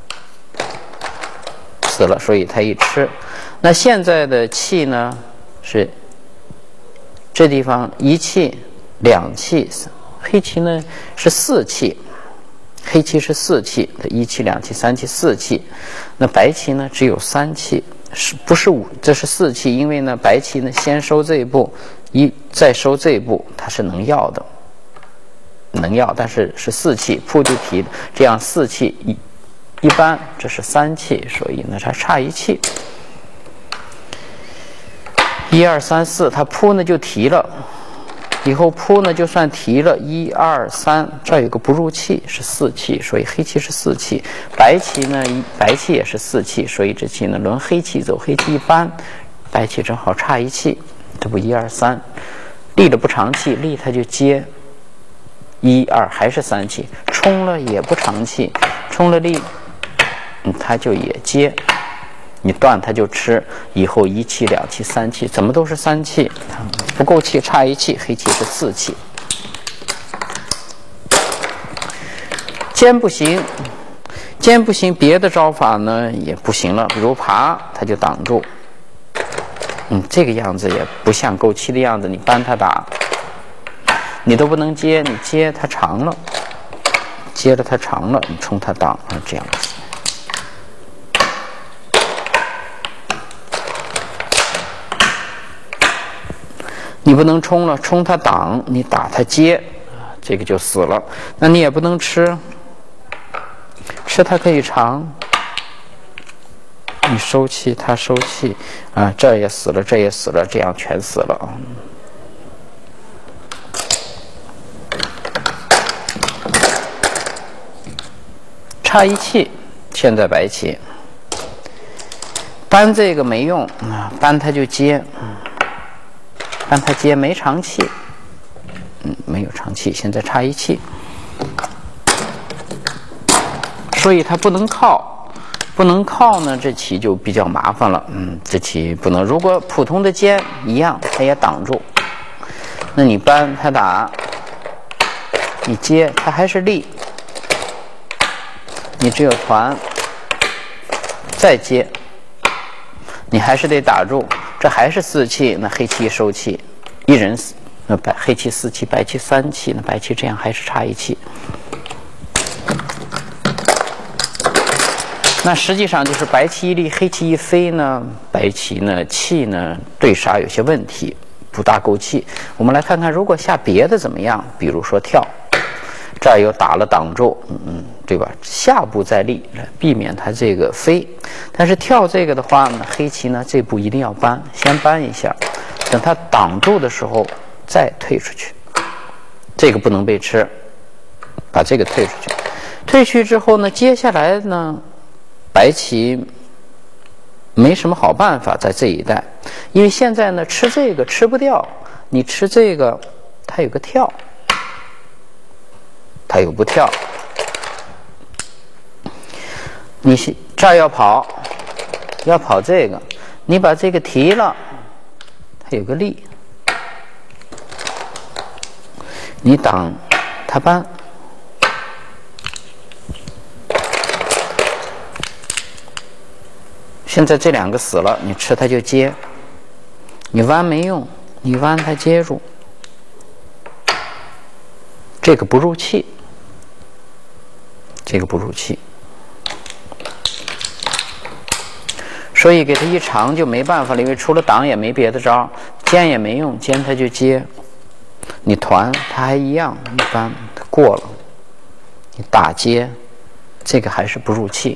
死了，所以他一吃。那现在的气呢是这地方1气2气，黑棋呢是4气。黑棋是4气的，1气、2气、3气、4气。那白棋呢只有3气，不是5？这是4气，因为呢白棋呢先收这一步，再收这一步，它是能要的，能要，但是是4气，扑就提，这样4气一般这是3气，所以呢它差1气。1、2、3、4，它扑呢就提了。以后扑呢就算提了1、2、3，这儿有个不入气是4气，所以黑棋是4气。白棋呢，白棋也是4气，所以这棋呢轮黑棋走，黑棋一搬，白棋正好差1气，这不1、2、3，立了不长气，立它就接1、2还是3气，冲了也不长气，冲了立，它就也接。你断它就吃，以后1气、2气、3气，怎么都是3气，不够气，差1气，黑棋是4气。尖不行，尖不行，别的招法呢也不行了，比如爬，它就挡住。这个样子也不像够气的样子，你搬它打。 你都不能接，你接它长了，接着它长了，你冲它挡，这样子。你不能冲了，冲它挡，你打它接，这个就死了。那你也不能吃，吃它可以长。你收气，他收气，啊，这也死了，这也死了，这样全死了啊！差一气，现在白棋，搬这个没用啊，搬它就接，搬它接没长气，没有长气，现在差一气，所以它不能靠。不能靠呢，这棋就比较麻烦了。这棋不能。如果普通的尖一样，它也挡住。那你搬它打，你接它还是立，你只有团，再接，你还是得打住。这还是4气，那黑棋收气，一人死。那黑棋4气，白棋3气，那白棋这样还是差一气。那实际上就是白棋一立，黑棋一飞呢，白棋呢气呢对杀有些问题，不大够气。我们来看看，如果下别的怎么样？比如说跳，这儿又打了挡住，对吧？下步再立，避免它这个飞。但是跳这个的话呢，黑棋呢这步一定要搬，先搬一下，等它挡住的时候再退出去。这个不能被吃，把这个退出去。退去之后呢，接下来呢？白棋没什么好办法在这一带，因为现在呢吃这个吃不掉，你吃这个它有个跳，它有不跳，你这儿要跑这个，你把这个提了，它有个立，你挡它搬。现在这2个死了，你吃它就接，你弯没用，你弯它接住，这个不入气，这个不入气，所以给它一长就没办法了，因为除了挡也没别的招，尖也没用，尖它就接，你团它还一样，一般它过了，你打接，这个还是不入气。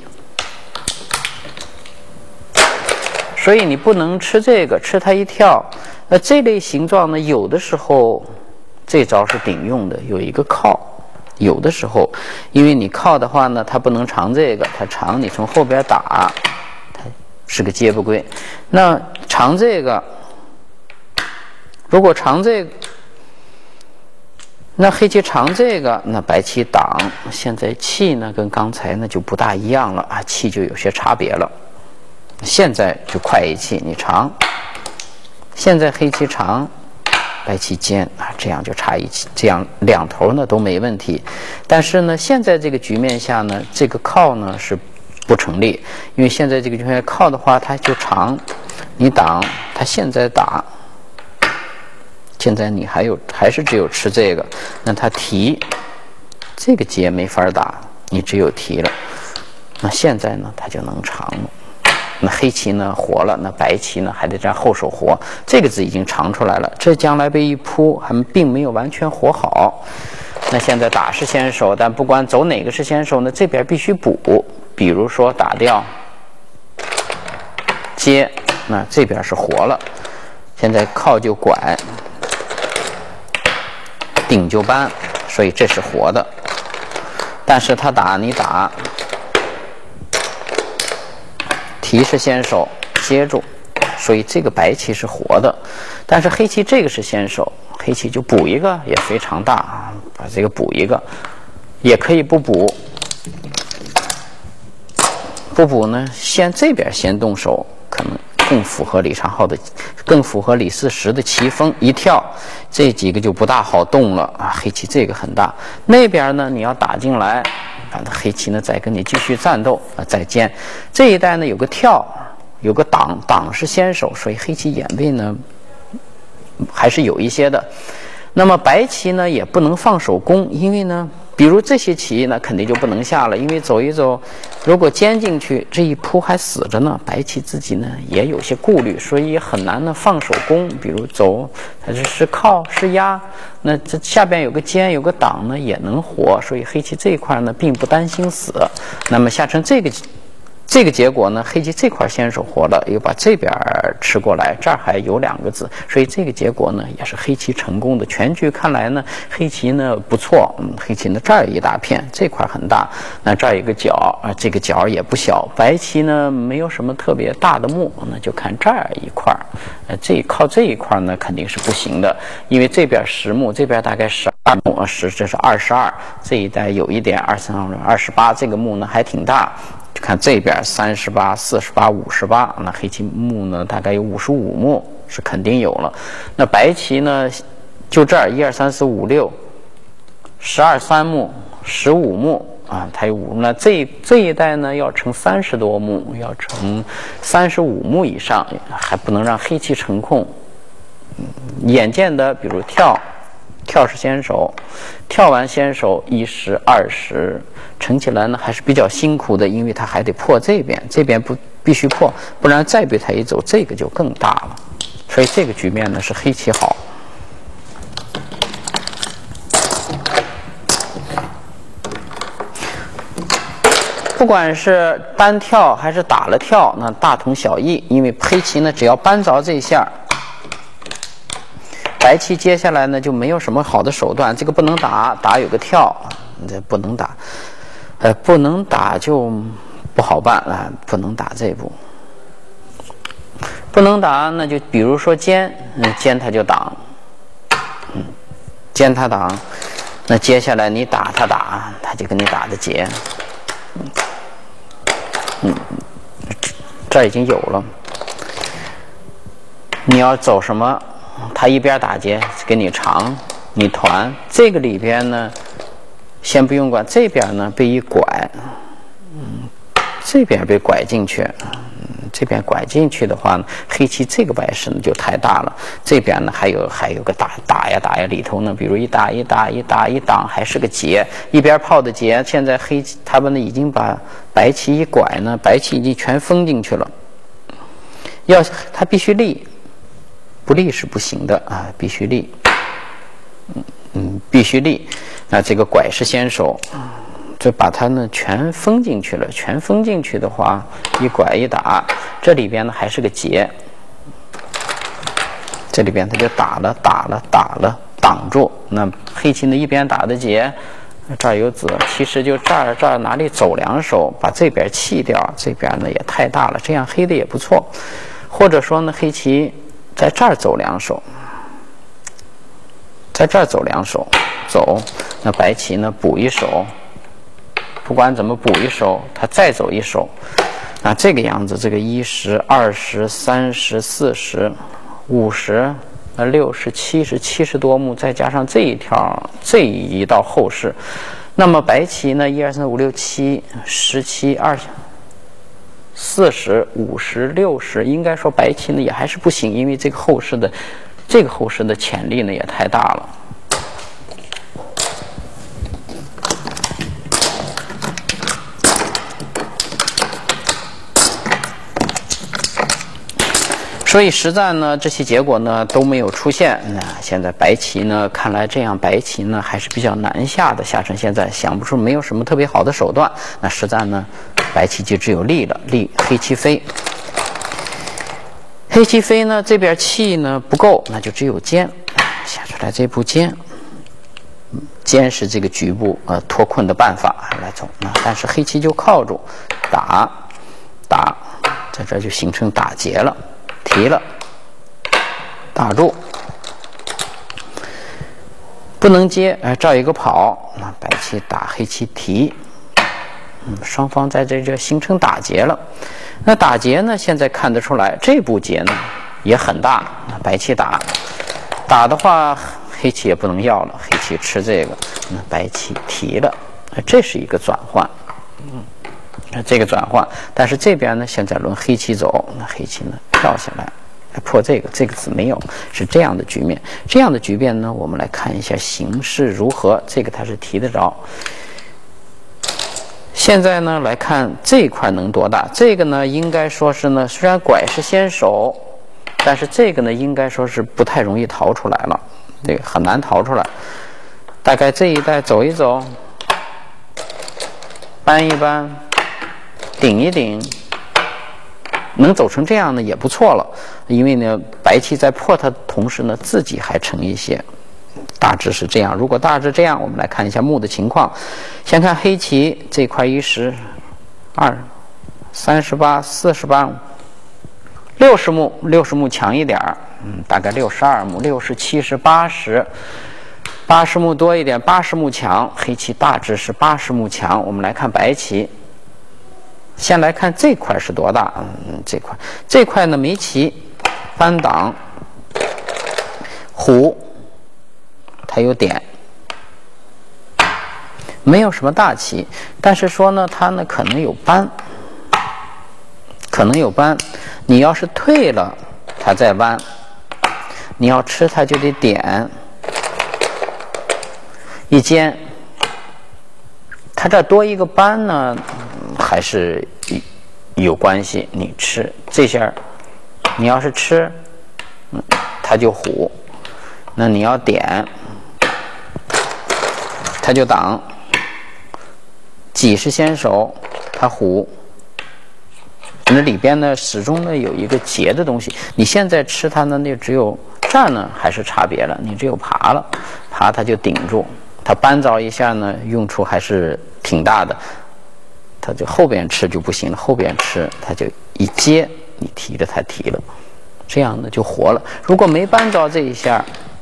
所以你不能吃这个，吃它一跳。那这类形状呢，有的时候这招是顶用的，有一个靠。有的时候，因为你靠的话呢，它不能长这个，它长你从后边打，它是个接不归。那长这个，如果长这个，那黑棋长这个，那白棋挡。现在气呢，跟刚才呢就不大一样了啊，气就有些差别了。现在就快一气，你长。现在黑棋长，白棋尖啊，这样就差一气，这样2头呢都没问题。但是呢，现在这个局面下呢，这个靠呢是不成立，因为现在这个局面靠的话，它就长，你挡，它现在打，现在你还是只有吃这个，那它提，这个劫没法打，你只有提了。那现在呢，它就能长了。那黑棋呢活了，那白棋呢还得在后手活，这个字已经长出来了。这将来被一扑，还并没有完全活好。那现在打是先手，但不管走哪个是先手呢，这边必须补。比如说打掉接，那这边是活了。现在靠就拐，顶就扳，所以这是活的。但是他打你打。提是先手接住，所以这个白棋是活的，但是黑棋这个是先手，黑棋就补一个也非常大啊，把这个补一个，也可以不补，不补呢，这边先动手，可能更符合李长浩的，更符合李世石的棋风，一跳这几个就不大好动了啊，黑棋这个很大，那边呢你要打进来。黑棋呢，再跟你继续战斗啊，再尖。这一带呢有个跳，有个挡是先手，所以黑棋眼位呢还是有一些的。 那么白棋呢也不能放手攻，因为呢，比如这些棋呢肯定就不能下了，因为走一走，如果尖进去，这一扑还死着呢，白棋自己呢也有些顾虑，所以也很难呢放手攻。比如走，它是靠是压，那这下边有个尖有个挡呢也能活，所以黑棋这一块呢并不担心死。那么下成这个结果呢，黑棋这块先手活了，又把这边吃过来，这儿还有2个子，所以这个结果呢也是黑棋成功的。全局看来呢，黑棋呢不错，黑棋呢这儿一大片，这块很大，那这儿有个角啊，这个角也不小。白棋呢没有什么特别大的目，那就看这儿一块，靠这一块呢肯定是不行的，因为这边10目，这边大概12目这是22，这一带有一点23、28，这个目呢还挺大。就看这边38、48、58，那黑棋目呢大概有55目是肯定有了。那白棋呢，就这儿1、2、3、4、5、6、12、3目、15目啊，它有5目。那这一带呢要成30多目，要成35目以上，还不能让黑棋成空。眼见的，比如跳是先手，跳完先手10、20，成起来呢还是比较辛苦的，因为它还得破这边，这边不必须破，不然再被它一走，这个就更大了。所以这个局面呢是黑棋好。不管是单跳还是打了跳，那大同小异，因为黑棋呢只要扳着这一下。白棋接下来呢就没有什么好的手段，这个不能打有个跳，这不能打，不能打就不好办啊，不能打这一步，不能打那就比如说尖，尖它就挡，尖它挡，那接下来你打它打，它就跟你打的结，这已经有了，你要走什么？他一边打结给你长，你团，这个里边呢，先不用管，这边呢被一拐，这边被拐进去，这边拐进去的话呢，黑棋这个败势呢就太大了。这边呢还有个打呀，里头呢，比如一打一挡，还是个结，一边炮的结，现在黑棋他们呢已经把白棋一拐呢，白棋已经全封进去了，他必须立。不立是不行的啊，必须立，必须立。那这个拐是先手，这把它呢全封进去了。全封进去的话，一拐一打，这里边呢还是个结，这里边它就打了，挡住。那黑棋呢一边打的结，这儿有子，其实就这儿哪里走2手，把这边弃掉，这边呢也太大了，这样黑的也不错。或者说呢，黑棋。在这儿走2手，在这儿走2手，那白棋呢补1手，不管怎么补1手，它再走1手，那这个样子，这个10、20、30、40、50、60、70、70多目，再加上这一道后势，那么白棋呢1、2、3、5、6、7、17、20。40、50、60，应该说白棋呢也还是不行，因为这个后势的潜力呢也太大了。所以实战呢，这些结果呢都没有出现。那现在白棋呢，看来这样白棋呢还是比较难下的。下城现在想不出没有什么特别好的手段。那实战呢，白棋就只有立了，立黑棋飞。黑棋飞呢，这边气呢不够，那就只有尖。下出来这步尖，尖是这个局部脱困的办法来走。那但是黑棋就靠住，打，在这就形成打结了。提了，打住，不能接，这儿有个跑，那白棋打黑棋提，双方在这形成打结了。那打结呢，现在看得出来，这步结呢也很大，白棋打的话，黑棋也不能要了，黑棋吃这个，那白棋提了，这是一个转换，这个转换，但是这边呢，现在轮黑棋走，那黑棋呢跳下来， 来破这个，这个子没有，是这样的局面。这样的局面呢，我们来看一下形势如何。这个它是提得着。现在呢，来看这一块能多大？这个呢，应该说是呢，虽然拐是先手，但是这个呢，应该说是不太容易逃出来了，这个很难逃出来。大概这一带走一走，扳一扳，顶一顶，能走成这样呢也不错了。因为呢，白棋在破它的同时呢，自己还成一些。大致是这样。如果大致这样，我们来看一下目的情况。先看黑棋这块10、2、38、48、60目，60目强一点大概62目，60、70、80目多一点，80目强。黑棋大致是80目强。我们来看白棋，先来看这块是多大？这块呢，没棋，翻挡，虎。它有点，没有什么大棋，但是说呢，它呢可能有扳，你要是退了，它再弯；你要吃，它就得点一尖。它这多一个扳呢，还是有关系。你吃这下，你要是吃，它就虎；那你要点。它就挡，己是先手，它虎。那里边呢，始终呢有一个劫的东西。你现在吃它呢，那只有这儿呢还是差别了，你只有爬了，爬它就顶住，它扳着一下呢，用处还是挺大的。它就后边吃就不行了，后边吃它就一接，你提着它提了，这样呢就活了。如果没扳着这一下。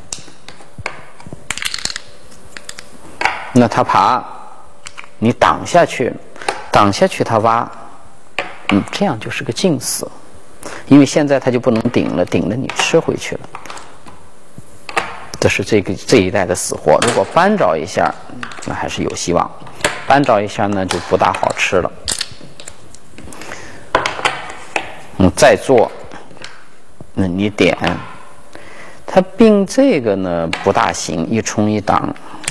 那它爬，你挡下去它挖，这样就是个静死，因为现在它就不能顶了，顶了你吃回去了，这是这一代的死活。如果扳着一下，那还是有希望；扳着一下呢，就不大好吃了。再做，那你点，它并这个呢不大行，一冲一挡。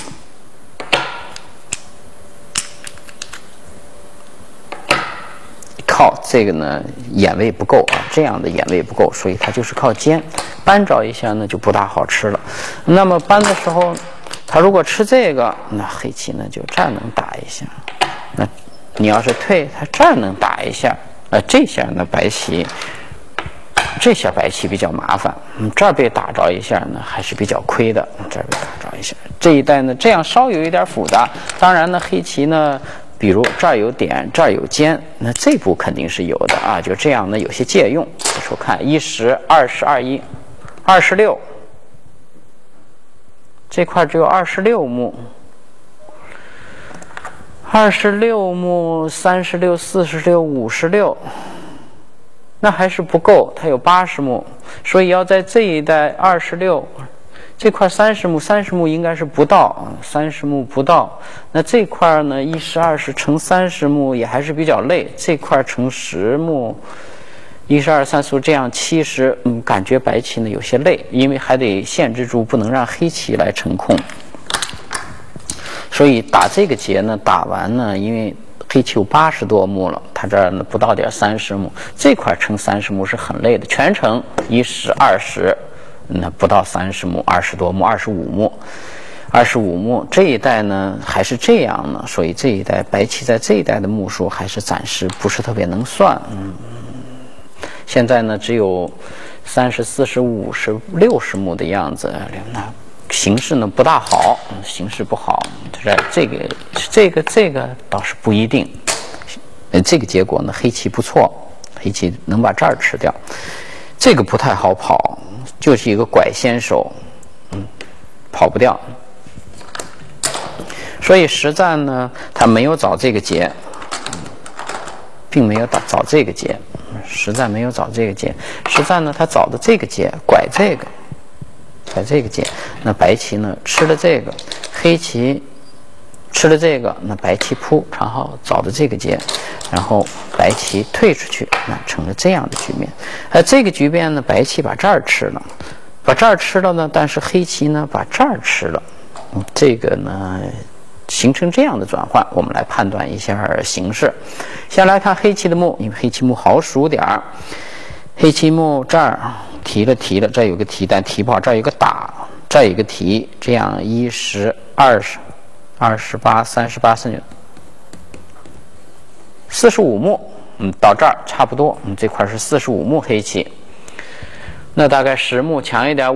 靠这个呢眼位不够啊，这样的眼位不够，所以它就是靠尖，扳着一下呢就不大好吃了。那么扳的时候，他如果吃这个，那黑棋呢就这儿能打一下，那你要是退，他这儿能打一下，这下呢白棋，这下白棋比较麻烦，这儿被打着一下呢还是比较亏的，这儿被打着一下，这一带呢这样稍有一点复杂。当然呢，黑棋呢。比如这儿有点，这儿有尖，那这步肯定是有的啊。就这样呢，有些借用。说看10、20、21、26，这块只有26目，26目、36、46、56，那还是不够，它有80目，所以要在这一带26。这块30目应该是不到，30目不到。那这块呢，10、20乘30目也还是比较累。这块乘10目，10、20、30这样70，感觉白棋呢有些累，因为还得限制住，不能让黑棋来成空。所以打这个劫呢，打完呢，因为黑棋有80多目了，它这儿呢不到点30目，这块乘30目是很累的，全程10、20。那不到30目，20多目，25目，这一带呢还是这样呢，所以这一带白棋在这一带的目数还是暂时不是特别能算。现在呢只有30、40、50、60目的样子，那形势呢不大好，形势不好。这个倒是不一定。这个结果呢，黑棋不错，黑棋能把这儿吃掉，这个不太好跑。就是一个拐先手，跑不掉。所以实战呢，他没有找这个劫，并没有找这个劫。实战没有找这个劫，实战呢，他找的这个劫，拐这个劫。那白棋呢吃了这个，黑棋吃了这个，那白棋扑，长号找的这个劫，然后白棋退出去，那成了这样的局面。这个局面呢，白棋把这儿吃了，把这儿吃了呢，但是黑棋呢把这儿吃了，这个呢形成这样的转换，我们来判断一下形势。先来看黑棋的目，因为黑棋目好数点儿，黑棋目这儿提了，这有个提，但提不好，这儿有个打，这儿有个提，这样10、20、28、38、45目，到这儿差不多，这块是45目黑棋。那大概10目强一点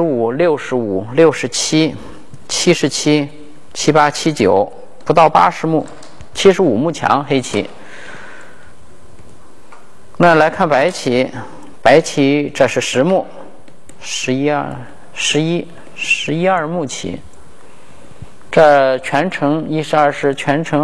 ，55、65、67、77、78、79，不到80目，75目强黑棋。那来看白棋，白棋这是10目，11、12目棋。这全程1是20，全程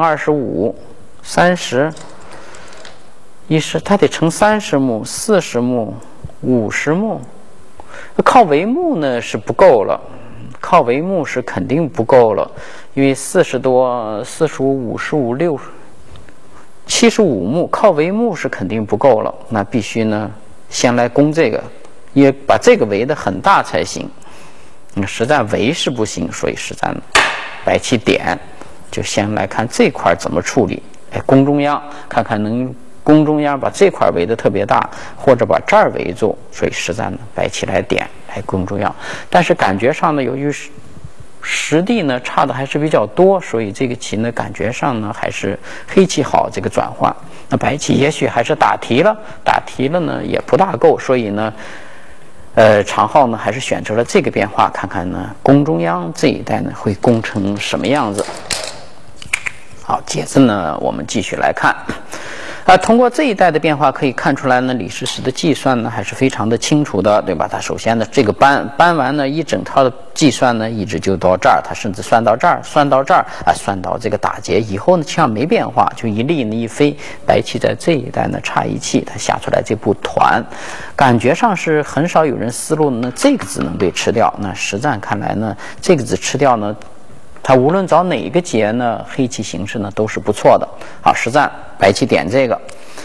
25、30、10，它得成30目、40目、50目。靠围目呢是不够了，靠围目是肯定不够了，因为40多、45、55、60、75目，靠围目是肯定不够了。那必须呢先来攻这个，也把这个围得很大才行。实战围是不行，所以实战白棋点，就先来看这块怎么处理。攻中央，看看能攻中央把这块围得特别大，或者把这儿围住。所以实战呢，白棋来点，来攻中央。但是感觉上呢，由于实地呢差的还是比较多，所以这个棋呢感觉上呢还是黑棋好这个转换。那白棋也许还是打提了呢也不大够，所以呢。长号呢还是选择了这个变化，看看呢攻中央这一带呢会攻成什么样子。好，接着呢我们继续来看。通过这一带的变化可以看出来呢，李师师的计算呢还是非常的清楚的，对吧？他首先呢这个搬完呢一整套的计算呢一直就到这儿，他甚至算到这儿，算到这个打劫以后呢，实际上没变化，就一力呢一飞，白棋在这一带呢差一气，他下出来这步团，感觉上是很少有人思路呢这个子能被吃掉。那实战看来呢，这个子吃掉呢，他无论找哪一个劫呢，黑棋形势呢都是不错的。好，实战白棋点这个，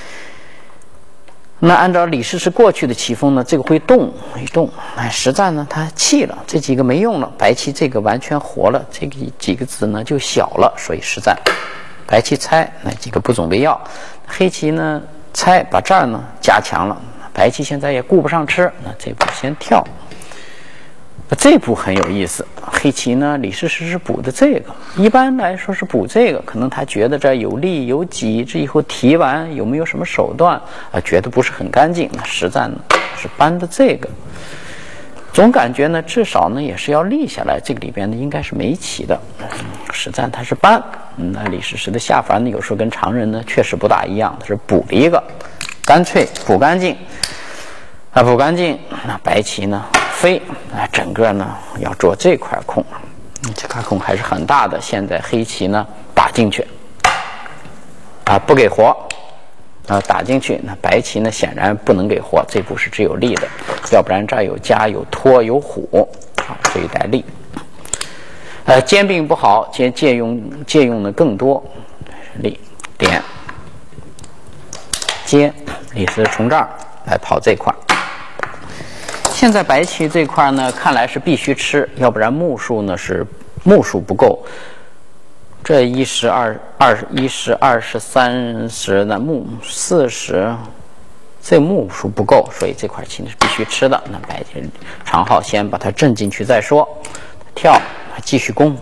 那按照李师师过去的棋风呢，这个会动，实战呢他弃了，这几个没用了，白棋这个完全活了，这个几个子呢就小了，所以实战白棋拆，那几个不总为要，黑棋呢拆把这儿呢加强了，白棋现在也顾不上吃，那这步先跳。这步很有意思，黑棋呢李师师是补的这个，一般来说是补这个，可能他觉得这有利有己，这以后提完有没有什么手段觉得不是很干净。那实战呢是搬的这个，总感觉呢至少呢也是要立下来，这个里边呢应该是没棋的。实战他是搬，那李师师的下法呢有时候跟常人呢确实不大一样，他是补了一个，干脆补干净。补干净，那白棋呢飞，整个呢要做这块空，这块空还是很大的。现在黑棋呢打进去，不给活，打进去，那白棋呢显然不能给活，这步是只有利的，要不然这儿有夹有拖有虎，这一带利。兼并不好，借用的更多，利点接，李师从这儿来跑这块。现在白棋这块呢，看来是必须吃，要不然目数呢是目数不够。这10、20、30的目40，这目数不够，所以这块棋是必须吃的。那白棋长号先把它震进去再说，跳继续攻，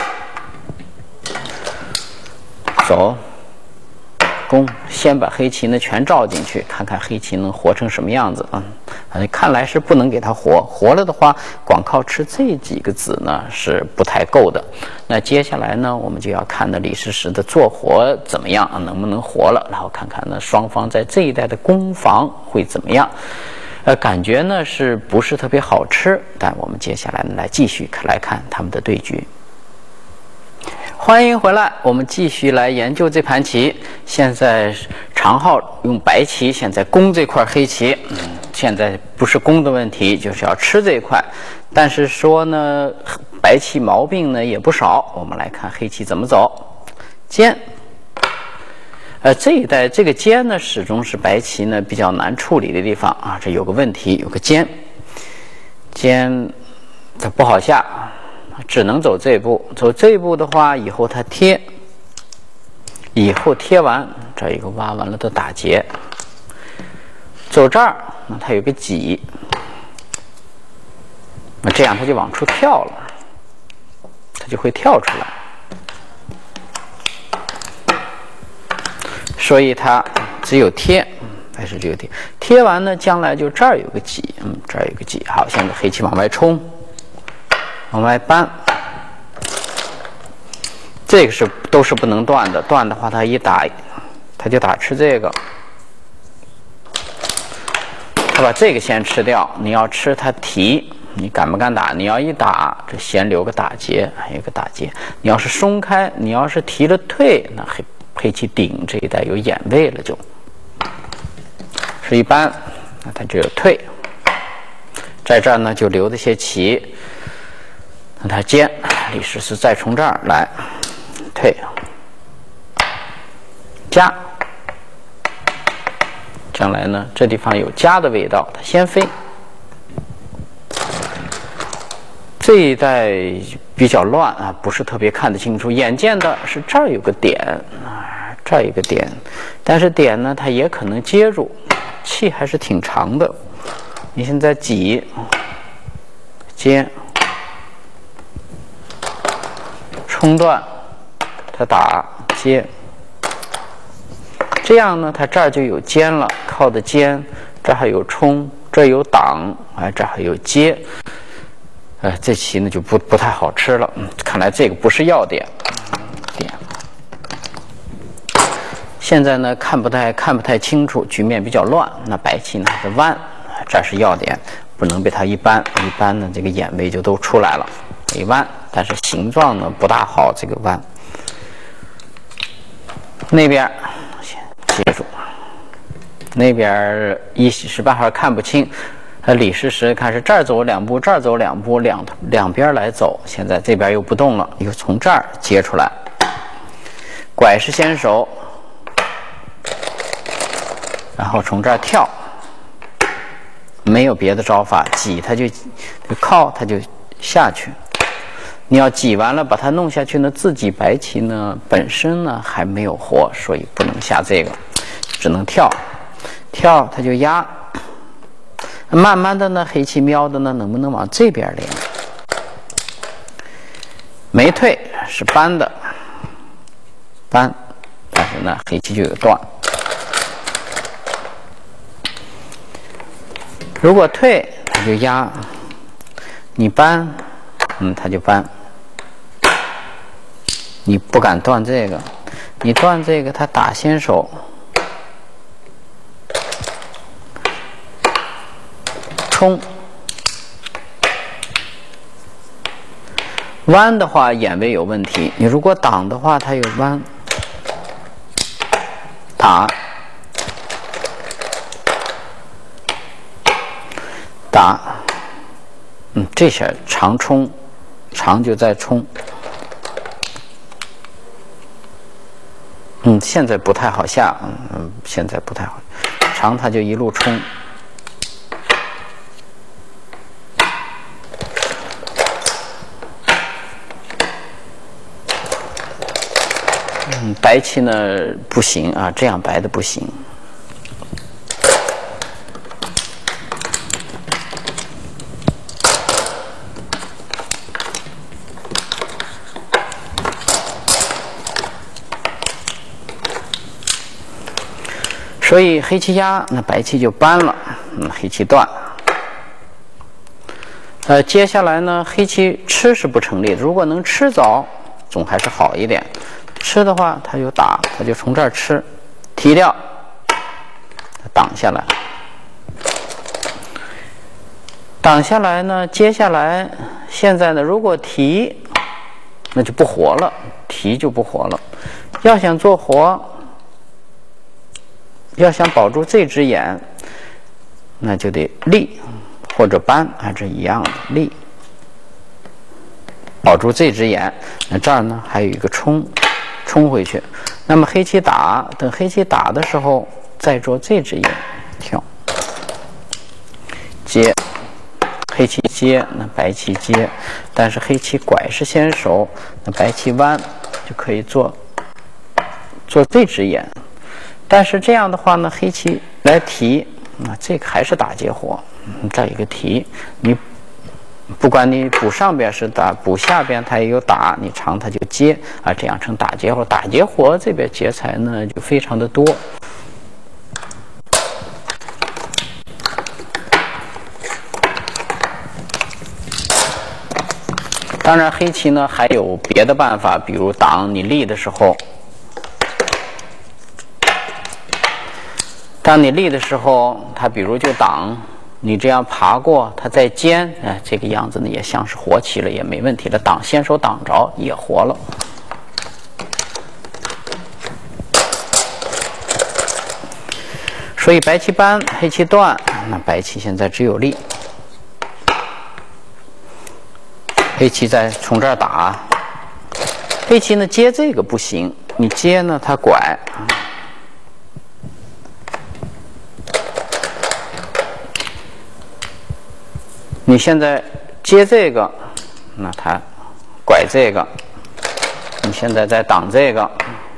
走。攻，先把黑棋呢全照进去，看看黑棋能活成什么样子啊！看来是不能给它活了的话，光靠吃这几个子呢是不太够的。那接下来呢，我们就要看的李师师的做活怎么样，能不能活了，然后看看呢双方在这一带的攻防会怎么样。感觉呢是不是特别好吃？但我们接下来呢来继续来看他们的对局。欢迎回来，我们继续来研究这盘棋。现在长号用白棋，现在攻这块黑棋， 现在不是攻的问题，就是要吃这一块。但是说呢，白棋毛病呢也不少。我们来看黑棋怎么走，尖。这一带这个尖呢，始终是白棋呢比较难处理的地方啊。这有个问题，有个尖，尖它不好下，只能走这一步。走这一步的话，以后它贴，以后贴完，这一个挖完了的打结。走这儿，那它有个挤，那这样它就往出跳了，它就会跳出来。所以它只有贴，还是只有贴。贴完呢，将来就这儿有个挤，这儿有个挤。好，现在黑棋往外冲，往外搬，这个都是不能断的。断的话，它一打，它就打吃这个。它把这个先吃掉，你要吃它提，你敢不敢打？你要一打，这先留个打结，还有个打结。你要是松开，你要是提了退，那黑棋顶这一带有眼位了就，是一般，那它就有退，在这儿呢就留这些棋，那它尖，李师师再从这儿来退，加，将来呢这地方有加的味道，它先飞。这一带比较乱啊，不是特别看得清楚。眼见的是这儿有个点啊，这儿有个点，但是点呢，它也可能接住，气还是挺长的。你现在挤、接、冲断，它打接，这样呢，它这儿就有尖了，靠的尖，这还有冲，这有挡，哎，这还有接。这棋呢就不太好吃了。看来这个不是要点。现在呢看不太清楚，局面比较乱。那白棋呢是弯，这是要点，不能被它一扳呢，这个眼位就都出来了。一弯，但是形状呢不大好，这个弯。那边先接住，那边一时半会儿看不清。李师师看是这儿走两步，这儿走两步，两边来走。现在这边又不动了，又从这儿接出来。拐是先手，然后从这儿跳，没有别的招法。挤它就靠，它就下去。你要挤完了把它弄下去呢，自己白棋呢本身呢还没有活，所以不能下这个，只能跳。跳它就压。慢慢的呢，黑棋瞄的呢，能不能往这边连？没退，是扳的，扳，但是呢，黑棋就有断。如果退，它就压；你扳，它就扳。你不敢断这个，你断这个，它打先手。冲弯的话，眼位有问题。你如果挡的话，它有弯。打，这下长冲，长就在冲。现在不太好下，现在不太好，长它就一路冲。白棋呢不行啊，这样白的不行。所以黑棋压，那白棋就扳了，黑棋断。接下来呢，黑棋吃是不成立的，如果能吃早，总还是好一点。吃的话，它就打，它就从这儿吃，提掉，挡下来，挡下来呢，接下来现在呢，如果提，那就不活了，提就不活了。要想做活，要想保住这只眼， 那就得立或者扳，还是一样的立，保住这只眼。那这儿呢还有一个冲回去。那么黑棋打，等黑棋打的时候，再做这只眼跳接，黑棋接，那白棋接，但是黑棋拐是先手，那白棋弯就可以做这只眼。但是这样的话呢，黑棋来提，那这个还是打劫活。这一个提，你不管你补上边是打，补下边它也有打，你长它就接啊，这样成打劫活。打劫活这边劫财呢就非常的多。当然黑棋呢还有别的办法，比如挡你立的时候，当你立的时候，它比如就挡你这样爬过，它再尖，哎，这个样子呢也像是活棋了，也没问题了。挡先手挡着也活了。所以白棋扳，黑棋断，那白棋现在只有立。黑棋再从这儿打，黑棋呢接这个不行，你接呢它拐，你现在接这个，那它拐这个，你现在再挡这个，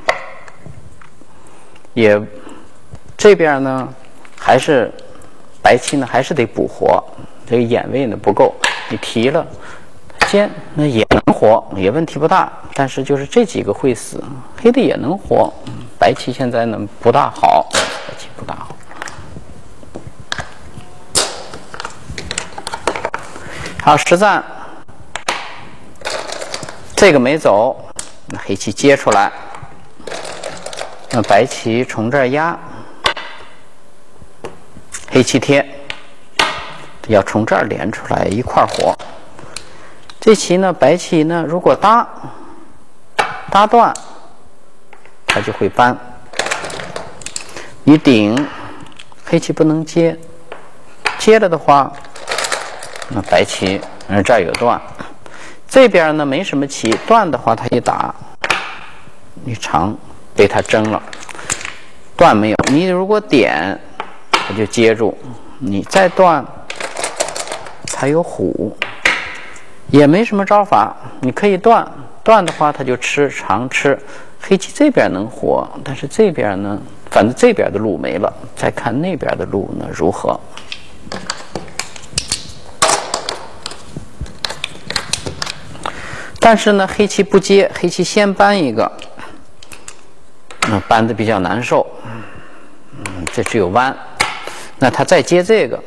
也这边呢还是白棋呢还是得补活，这个眼位呢不够，你提了。尖那也能活，也问题不大，但是就是这几个会死，黑的也能活，白棋现在呢不大好，白棋不大好。好，实战，这个没走，那黑棋接出来，那白棋从这儿压，黑棋贴，要从这儿连出来一块活。这棋呢，白棋呢，如果搭断，它就会扳。你顶，黑棋不能接，接了的话，那白棋这儿有断，这边呢没什么棋，断的话它一打，你长被它争了，断没有。你如果点，它就接住，你再断，它有虎。也没什么招法，你可以断的话，它就长吃。黑棋这边能活，但是这边呢，反正这边的路没了，再看那边的路呢如何。但是呢，黑棋不接，黑棋先扳一个，扳的比较难受，这只有弯，那他再接这个，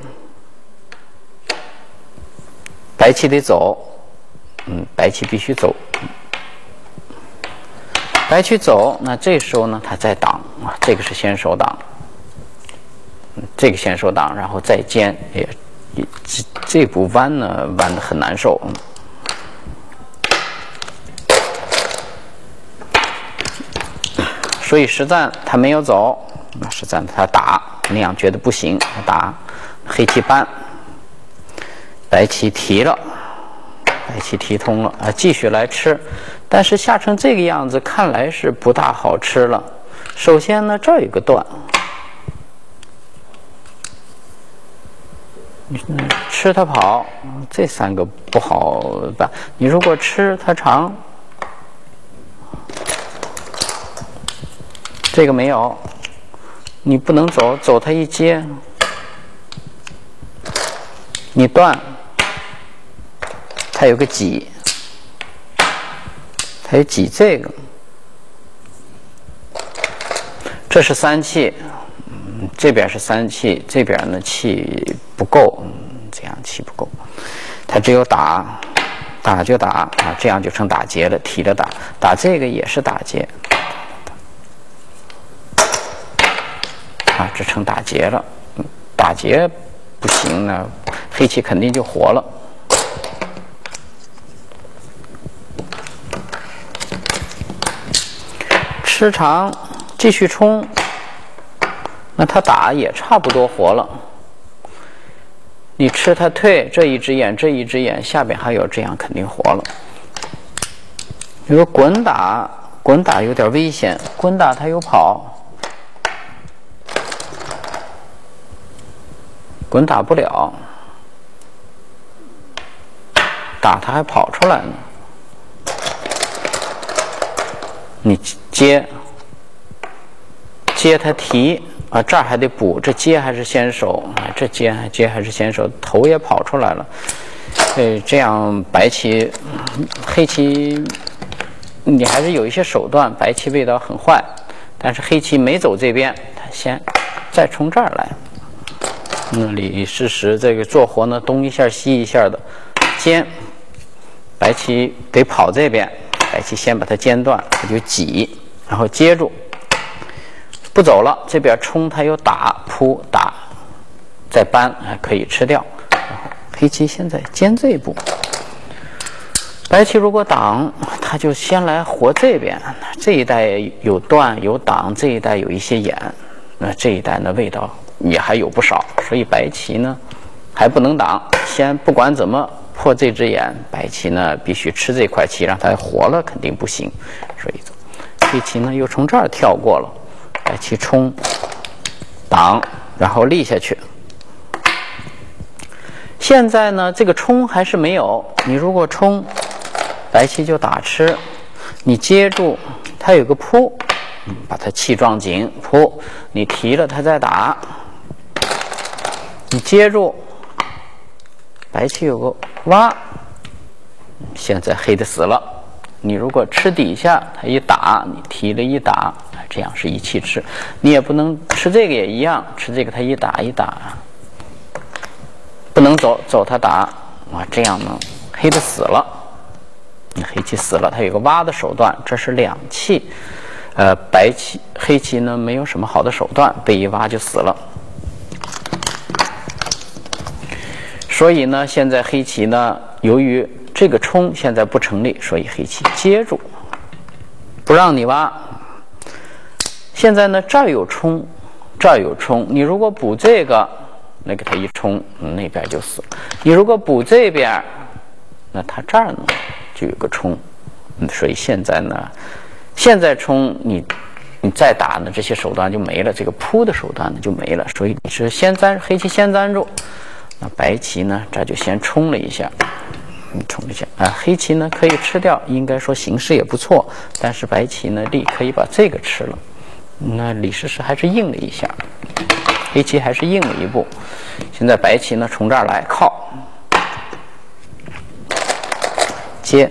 白棋得走。白棋必须走，白棋走，那这时候呢，他再挡啊，这个是先手挡，这个先手挡，然后再尖，这步弯呢，弯的很难受。所以实战他没有走，那实战他打，那样觉得不行，他打黑棋扳，白棋提了。白棋提通了啊，继续来吃，但是下成这个样子，看来是不大好吃了。首先呢，这儿有个断，你吃它跑，这三个不好办。你如果吃它长，这个没有，你不能走，走它一接，你断。它有个挤，它有挤这个，这是三气，这边是三气，这边呢气不够，这样气不够，它只有打就打啊，这样就成打劫了，提着打这个也是打劫，啊，这成打劫了，打劫不行呢，黑棋肯定就活了。吃长继续冲，那他打也差不多活了。 你吃他退这一只眼，这一只眼下边还有，这样肯定活了。比如滚打，滚打有点危险，滚打他又跑，滚打不了，打他还跑出来呢。你接他提啊，这儿还得补，这接还是先手，这接还是先手，头也跑出来了。这样白棋、黑棋，你还是有一些手段。白棋味道很坏，但是黑棋没走这边，他先再冲这儿来。李世石这个做活呢，东一下西一下的尖，白棋得跑这边，白棋先把它尖断，它就挤，然后接住，不走了，这边冲它又打扑打，再扳，可以吃掉。然后黑棋现在尖这一步，白棋如果挡，他就先来活这边，这一带有断有挡，这一带有一些眼，那这一带呢味道也还有不少，所以白棋呢还不能挡，先不管怎么破这只眼，白棋呢必须吃这块棋，让它活了肯定不行。所以黑棋呢又从这儿跳过了，白棋冲挡，然后立下去。现在呢这个冲还是没有，你如果冲，白棋就打吃，你接住，它有个扑，把它气撞紧，扑，你提了它再打，你接住，白棋有个挖，现在黑的死了。你如果吃底下，它一打，你提了一打，这样是一气吃。你也不能吃这个也一样，吃这个它一打一打，不能走它打，这样呢黑的死了。黑棋死了，它有个挖的手段，这是两气。黑棋呢没有什么好的手段，被一挖就死了。所以呢，现在黑棋呢，由于这个冲现在不成立，所以黑棋接住，不让你挖。现在呢，这儿有冲，这儿有冲，你如果补这个，那给它一冲，那边就死。你如果补这边，那它这儿呢就有个冲，所以现在呢，现在冲你再打呢，这些手段就没了，这个扑的手段呢就没了。所以你是先黑棋先粘住。那白棋呢，这就先冲了一下，冲了一下啊。黑棋呢可以吃掉，应该说形势也不错，但是白棋呢可以把这个吃了。那李世石还是应了一下，黑棋还是应了一步。现在白棋呢从这儿来靠，接，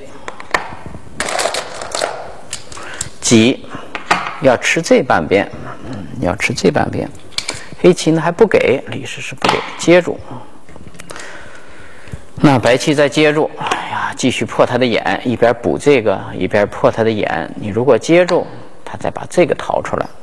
挤，要吃这半边，要吃这半边。黑棋呢还不给，李世石不给，接住。那白棋再接住，继续破他的眼，一边补这个，一边破他的眼。你如果接住，他再把这个掏出来。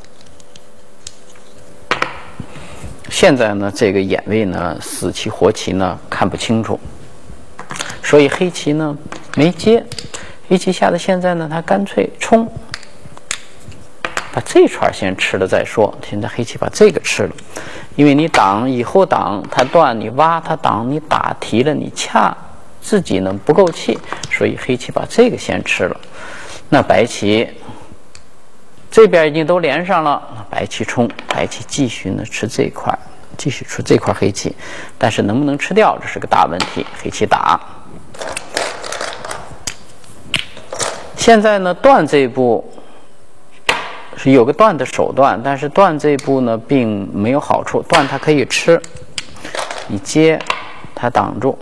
现在呢，这个眼位呢，死棋活棋呢看不清楚，所以黑棋呢没接。黑棋下的现在呢，他干脆冲，把这串先吃了再说。现在黑棋把这个吃了，因为你挡以后挡它断，你挖它挡，你打提了你掐，自己呢不够气，所以黑棋把这个先吃了。那白棋这边已经都连上了，白棋冲，白棋继续呢吃这块，继续吃这块黑棋，但是能不能吃掉，这是个大问题。黑棋打，现在呢断这一步是有个断的手段，但是断这一步呢并没有好处。断它可以吃，你接它挡住，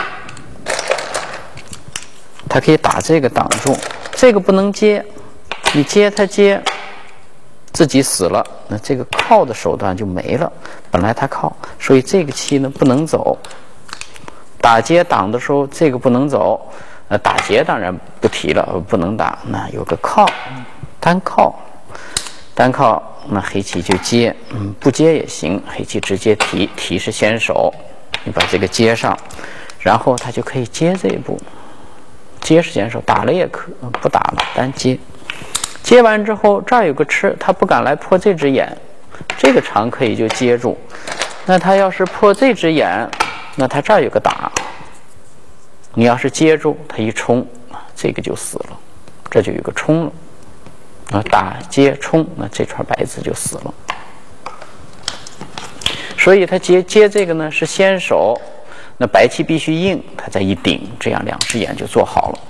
它可以打这个挡住，这个不能接，你接它接，自己死了，那这个靠的手段就没了。本来它靠，所以这个棋呢不能走。打接挡的时候，这个不能走。打劫当然不提了，不能打。那有个靠，单靠，单靠，那黑棋就接，不接也行。黑棋直接提，提是先手，你把这个接上，然后他就可以接这一步。接是先手，打了也可，不打了，单接。接完之后，这儿有个吃，他不敢来破这只眼，这个长可以就接住。那他要是破这只眼， 那它这儿有个打，你要是接住它一冲，这个就死了，这就有个冲了。打接冲，那这串白子就死了。所以它接这个呢是先手，那白棋必须应，它再一顶，这样两只眼就做好了。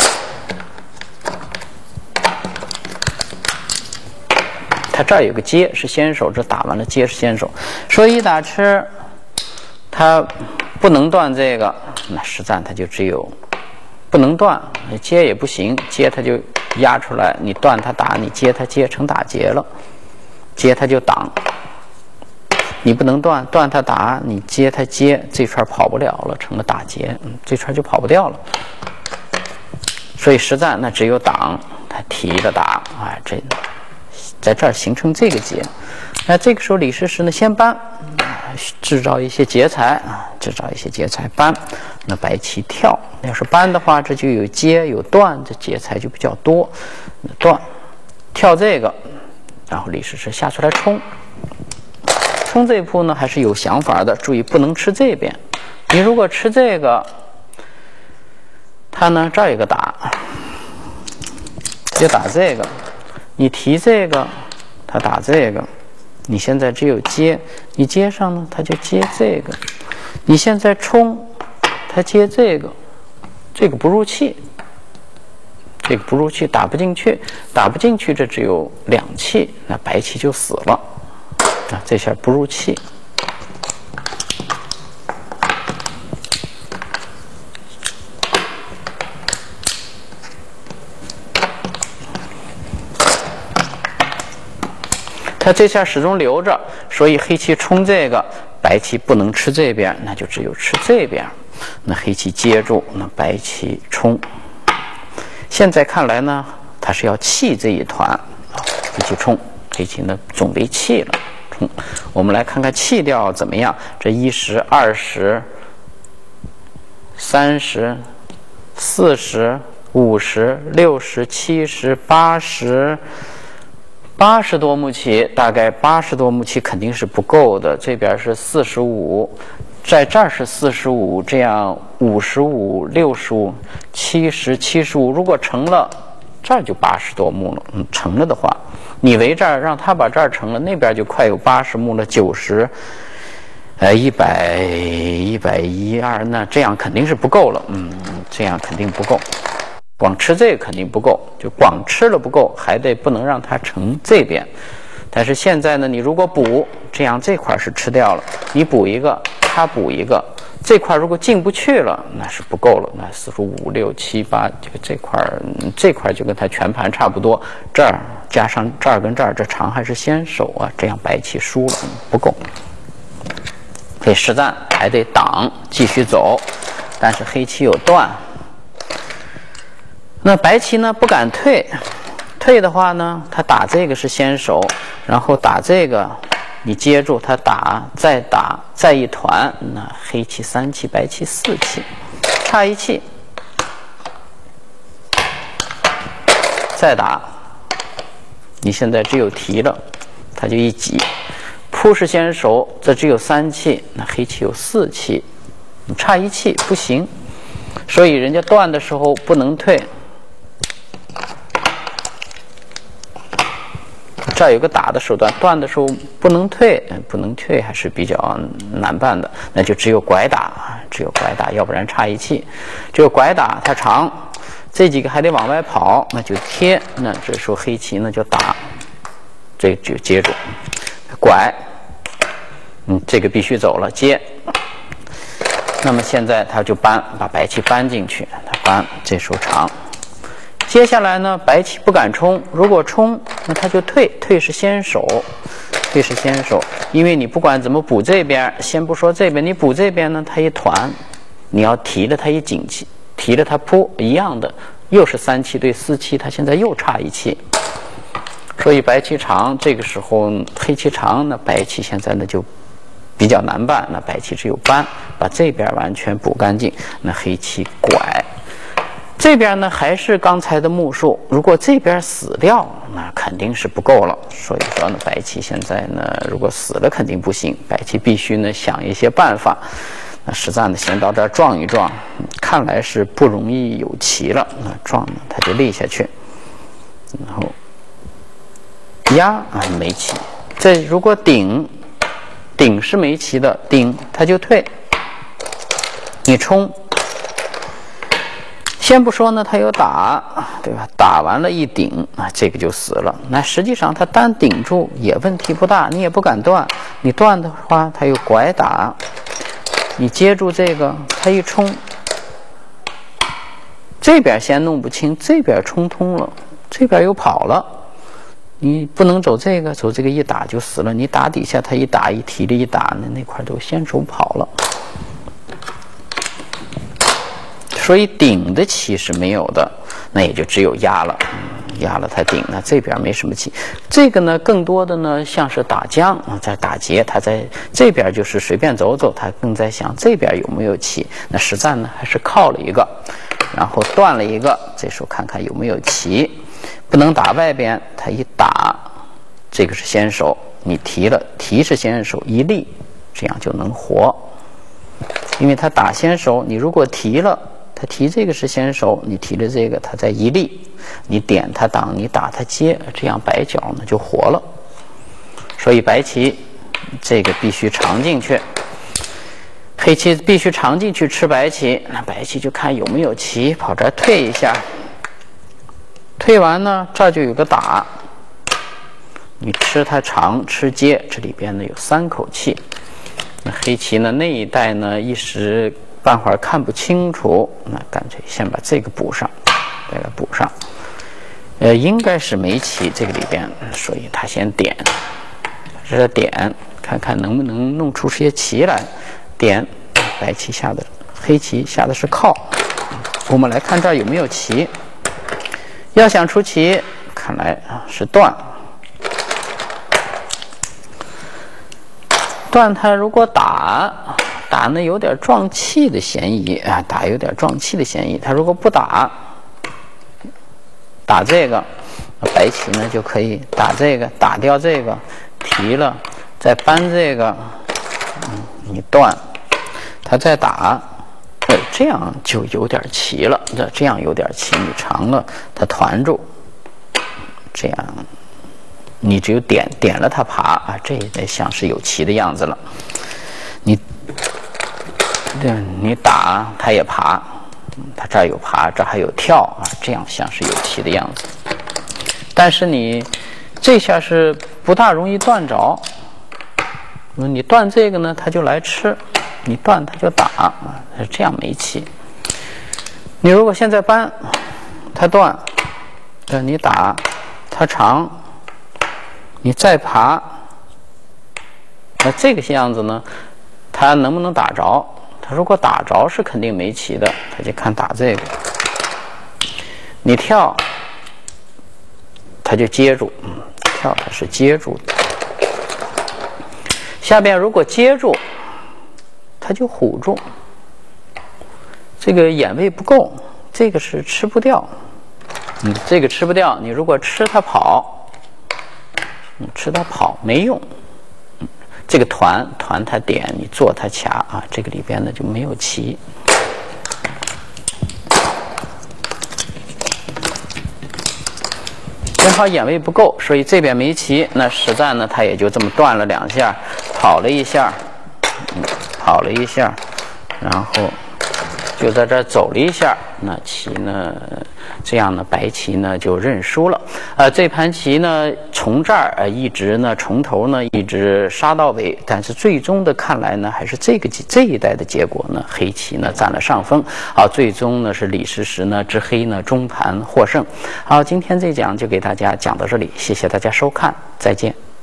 它这儿有个接是先手，这打完了接是先手，所以一打吃，它不能断这个，那实战它就只有不能断，接也不行，接它就压出来，你断它打，你接它接成打结了，接它就挡，你不能断，断它打，你接它接，这串跑不了了，成了打结，这串就跑不掉了。所以实战那只有挡，它提着打，哎，这在这儿形成这个结。那这个时候李师师呢先搬，制造一些劫财制造一些劫财搬，那白棋跳，要是搬的话，这就有接有断，这劫财就比较多。断跳这个，然后李师师下出来冲。冲这一步呢还是有想法的，注意不能吃这边。你如果吃这个，他呢这儿有个打，就打这个，你提这个，他打这个，你现在只有接，你接上呢他就接这个，你现在冲，他接这个，这个不入气，这个不入气，打不进去，打不进去，这只有两气，那白棋就死了。这下不入气，它这下始终留着，所以黑棋冲这个，白棋不能吃这边，那就只有吃这边。那黑棋接住，那白棋冲。现在看来呢，它是要弃这一团，黑棋冲，黑棋呢总被弃了。我们来看看弃掉怎么样？这10、20、30、40、50、60、70、80多目棋，大概80多目棋肯定是不够的。这边是45，在这儿是45，这样55、65、70、75，如果成了，这儿就80多目了。成了的话。你围这儿，让他把这儿成了，那边就快有80目了，90、100、110、120，那这样肯定是不够了。这样肯定不够，光吃这个肯定不够，就光吃了不够，还得不能让它成这边。但是现在呢，你如果补，这样这块是吃掉了，你补一个，他补一个，这块如果进不去了，那是不够了。那45、6、7、8，这块就跟它全盘差不多。这儿加上这儿跟这儿，这长还是先手啊，这样白棋输了，不够。所以实战还得挡，继续走。但是黑棋有断，那白棋呢不敢退。退的话呢，他打这个是先手，然后打这个。你接住他打，再打，再一团，那黑棋3气，白棋4气，差1气，再打，你现在只有提了，他就一挤，扑是先手，这只有3气，那黑棋有4气，你差1气不行，所以人家断的时候不能退。这儿有个打的手段，断的时候不能退，不能退还是比较难办的，那就只有拐打，只有拐打，要不然差1气。只有拐打，它长，这几个还得往外跑，那就贴，那这时候黑棋呢就打，这个就接住，拐，这个必须走了，接。那么现在他就搬，把白棋搬进去，他搬，这时候长。接下来呢，白棋不敢冲，如果冲，那他就退，退是先手，退是先手，因为你不管怎么补这边，先不说这边，你补这边呢，它一团，你要提了它一紧气，提了它扑，一样的，又是3气对4气，它现在又差1气，所以白棋长，这个时候黑棋长，那白棋现在呢就比较难办，那白棋只有搬，把这边完全补干净，那黑棋拐。这边呢还是刚才的目数，如果这边死掉，那肯定是不够了。所以说呢，白棋现在呢，如果死了肯定不行，白棋必须呢想一些办法。 那实战呢，先到这儿撞一撞，看来是不容易有棋了。那撞呢，他就立下去，然后压啊没棋。这如果顶是没棋的，顶他就退，你冲。先不说呢，他有打，对吧？打完了一顶啊，这个就死了。那实际上他单顶住也问题不大，你也不敢断。你断的话，他有拐打，你接住这个，他一冲，这边先弄不清，这边冲通了，这边又跑了。你不能走这个，走这个一打就死了。你打底下，他一打一提着一打，那块都先手跑了。所以顶的棋是没有的，那也就只有压了，压了它顶呢，这边没什么棋。这个呢，更多的呢像是打将啊，在打劫，他在这边就是随便走走，他更在想这边有没有棋。那实战呢，还是靠了一个，然后断了一个，这时候看看有没有棋，不能打外边，他一打，这个是先手，你提了，提是先手，一立，这样就能活。因为他打先手，你如果提了。他提这个是先手，你提了这个，他再一立，你点他挡，你打他接，这样白角呢就活了。所以白棋这个必须长进去，黑棋必须长进去吃白棋。那白棋就看有没有棋，跑这儿退一下，退完呢，这儿就有个打，你吃它长，吃接，这里边呢有3口气。那黑棋呢那一带呢一时半会儿看不清楚，那干脆先把这个补上，把它补上。应该是没棋这个里边，所以他先点，这点看看能不能弄出些棋来。点白棋下的，黑棋下的是靠。我们来看这儿有没有棋。要想出棋，看来是断。断它如果打呢有点撞气的嫌疑啊，打有点撞气的嫌疑。他如果不打这个，白棋呢就可以打这个，打掉这个，提了，再搬这个，你断，他再打，这样就有点棋了。这样有点棋，你长了，他团住，这样。你只有点了它爬啊，这也像是有棋的样子了。你打它也爬，它这儿有爬，这儿还有跳啊，这样像是有棋的样子。但是你这下是不大容易断着。你断这个呢，它就来吃；你断它就打啊，这样没棋。你如果现在搬，它断，你打它长。你再爬，那这个样子呢，他能不能打着？他如果打着是肯定没棋的，他就看打这个。你跳，他就接住，跳他是接住的。下边如果接住，他就唬住。这个眼位不够，这个是吃不掉。这个吃不掉，你如果吃它跑。吃它跑没用，这个团它点，你做它卡啊，这个里边呢就没有棋。正好眼位不够，所以这边没棋。那实战呢，他也就这么断了2下，跑了一下，跑了一下，然后就在这儿走了一下。那棋呢？这样呢，白棋呢就认输了。这盘棋呢，从这儿一直呢，从头呢一直杀到尾，但是最终的看来呢，还是这一代的结果呢，黑棋呢占了上风。最终呢是李世石呢之黑呢中盘获胜。好，今天这讲就给大家讲到这里，谢谢大家收看，再见。